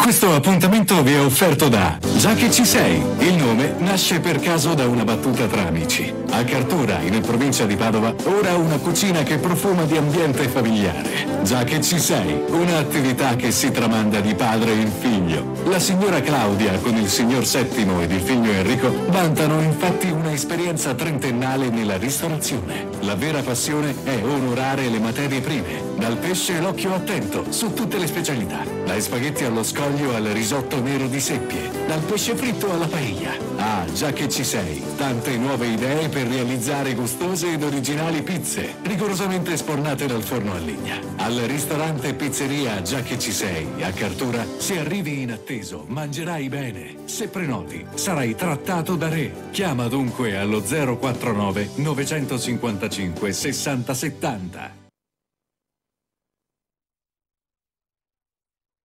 Questo appuntamento vi è offerto da Già che ci sei. Il nome nasce per caso da una battuta tra amici. A Cartura, in provincia di Padova, ora una cucina che profuma di ambiente familiare. Già che ci sei, un'attività che si tramanda di padre in figlio. La signora Claudia con il signor Settimo ed il figlio Enrico vantano infatti una esperienza trentennale nella ristorazione. La vera passione è onorare le materie prime, dal pesce l'occhio attento su tutte le specialità, dai spaghetti allo scoglio al risotto nero di seppie, dal pesce fritto alla paella. Ah, già che ci sei, tante nuove idee per realizzare gustose ed originali pizze, rigorosamente spornate dal forno a legna. Al ristorante Pizzeria Già che ci sei, a Cartura, se arrivi inatteso, mangerai bene. Se prenoti, sarai trattato da re. Chiama dunque allo 049 955 60 70.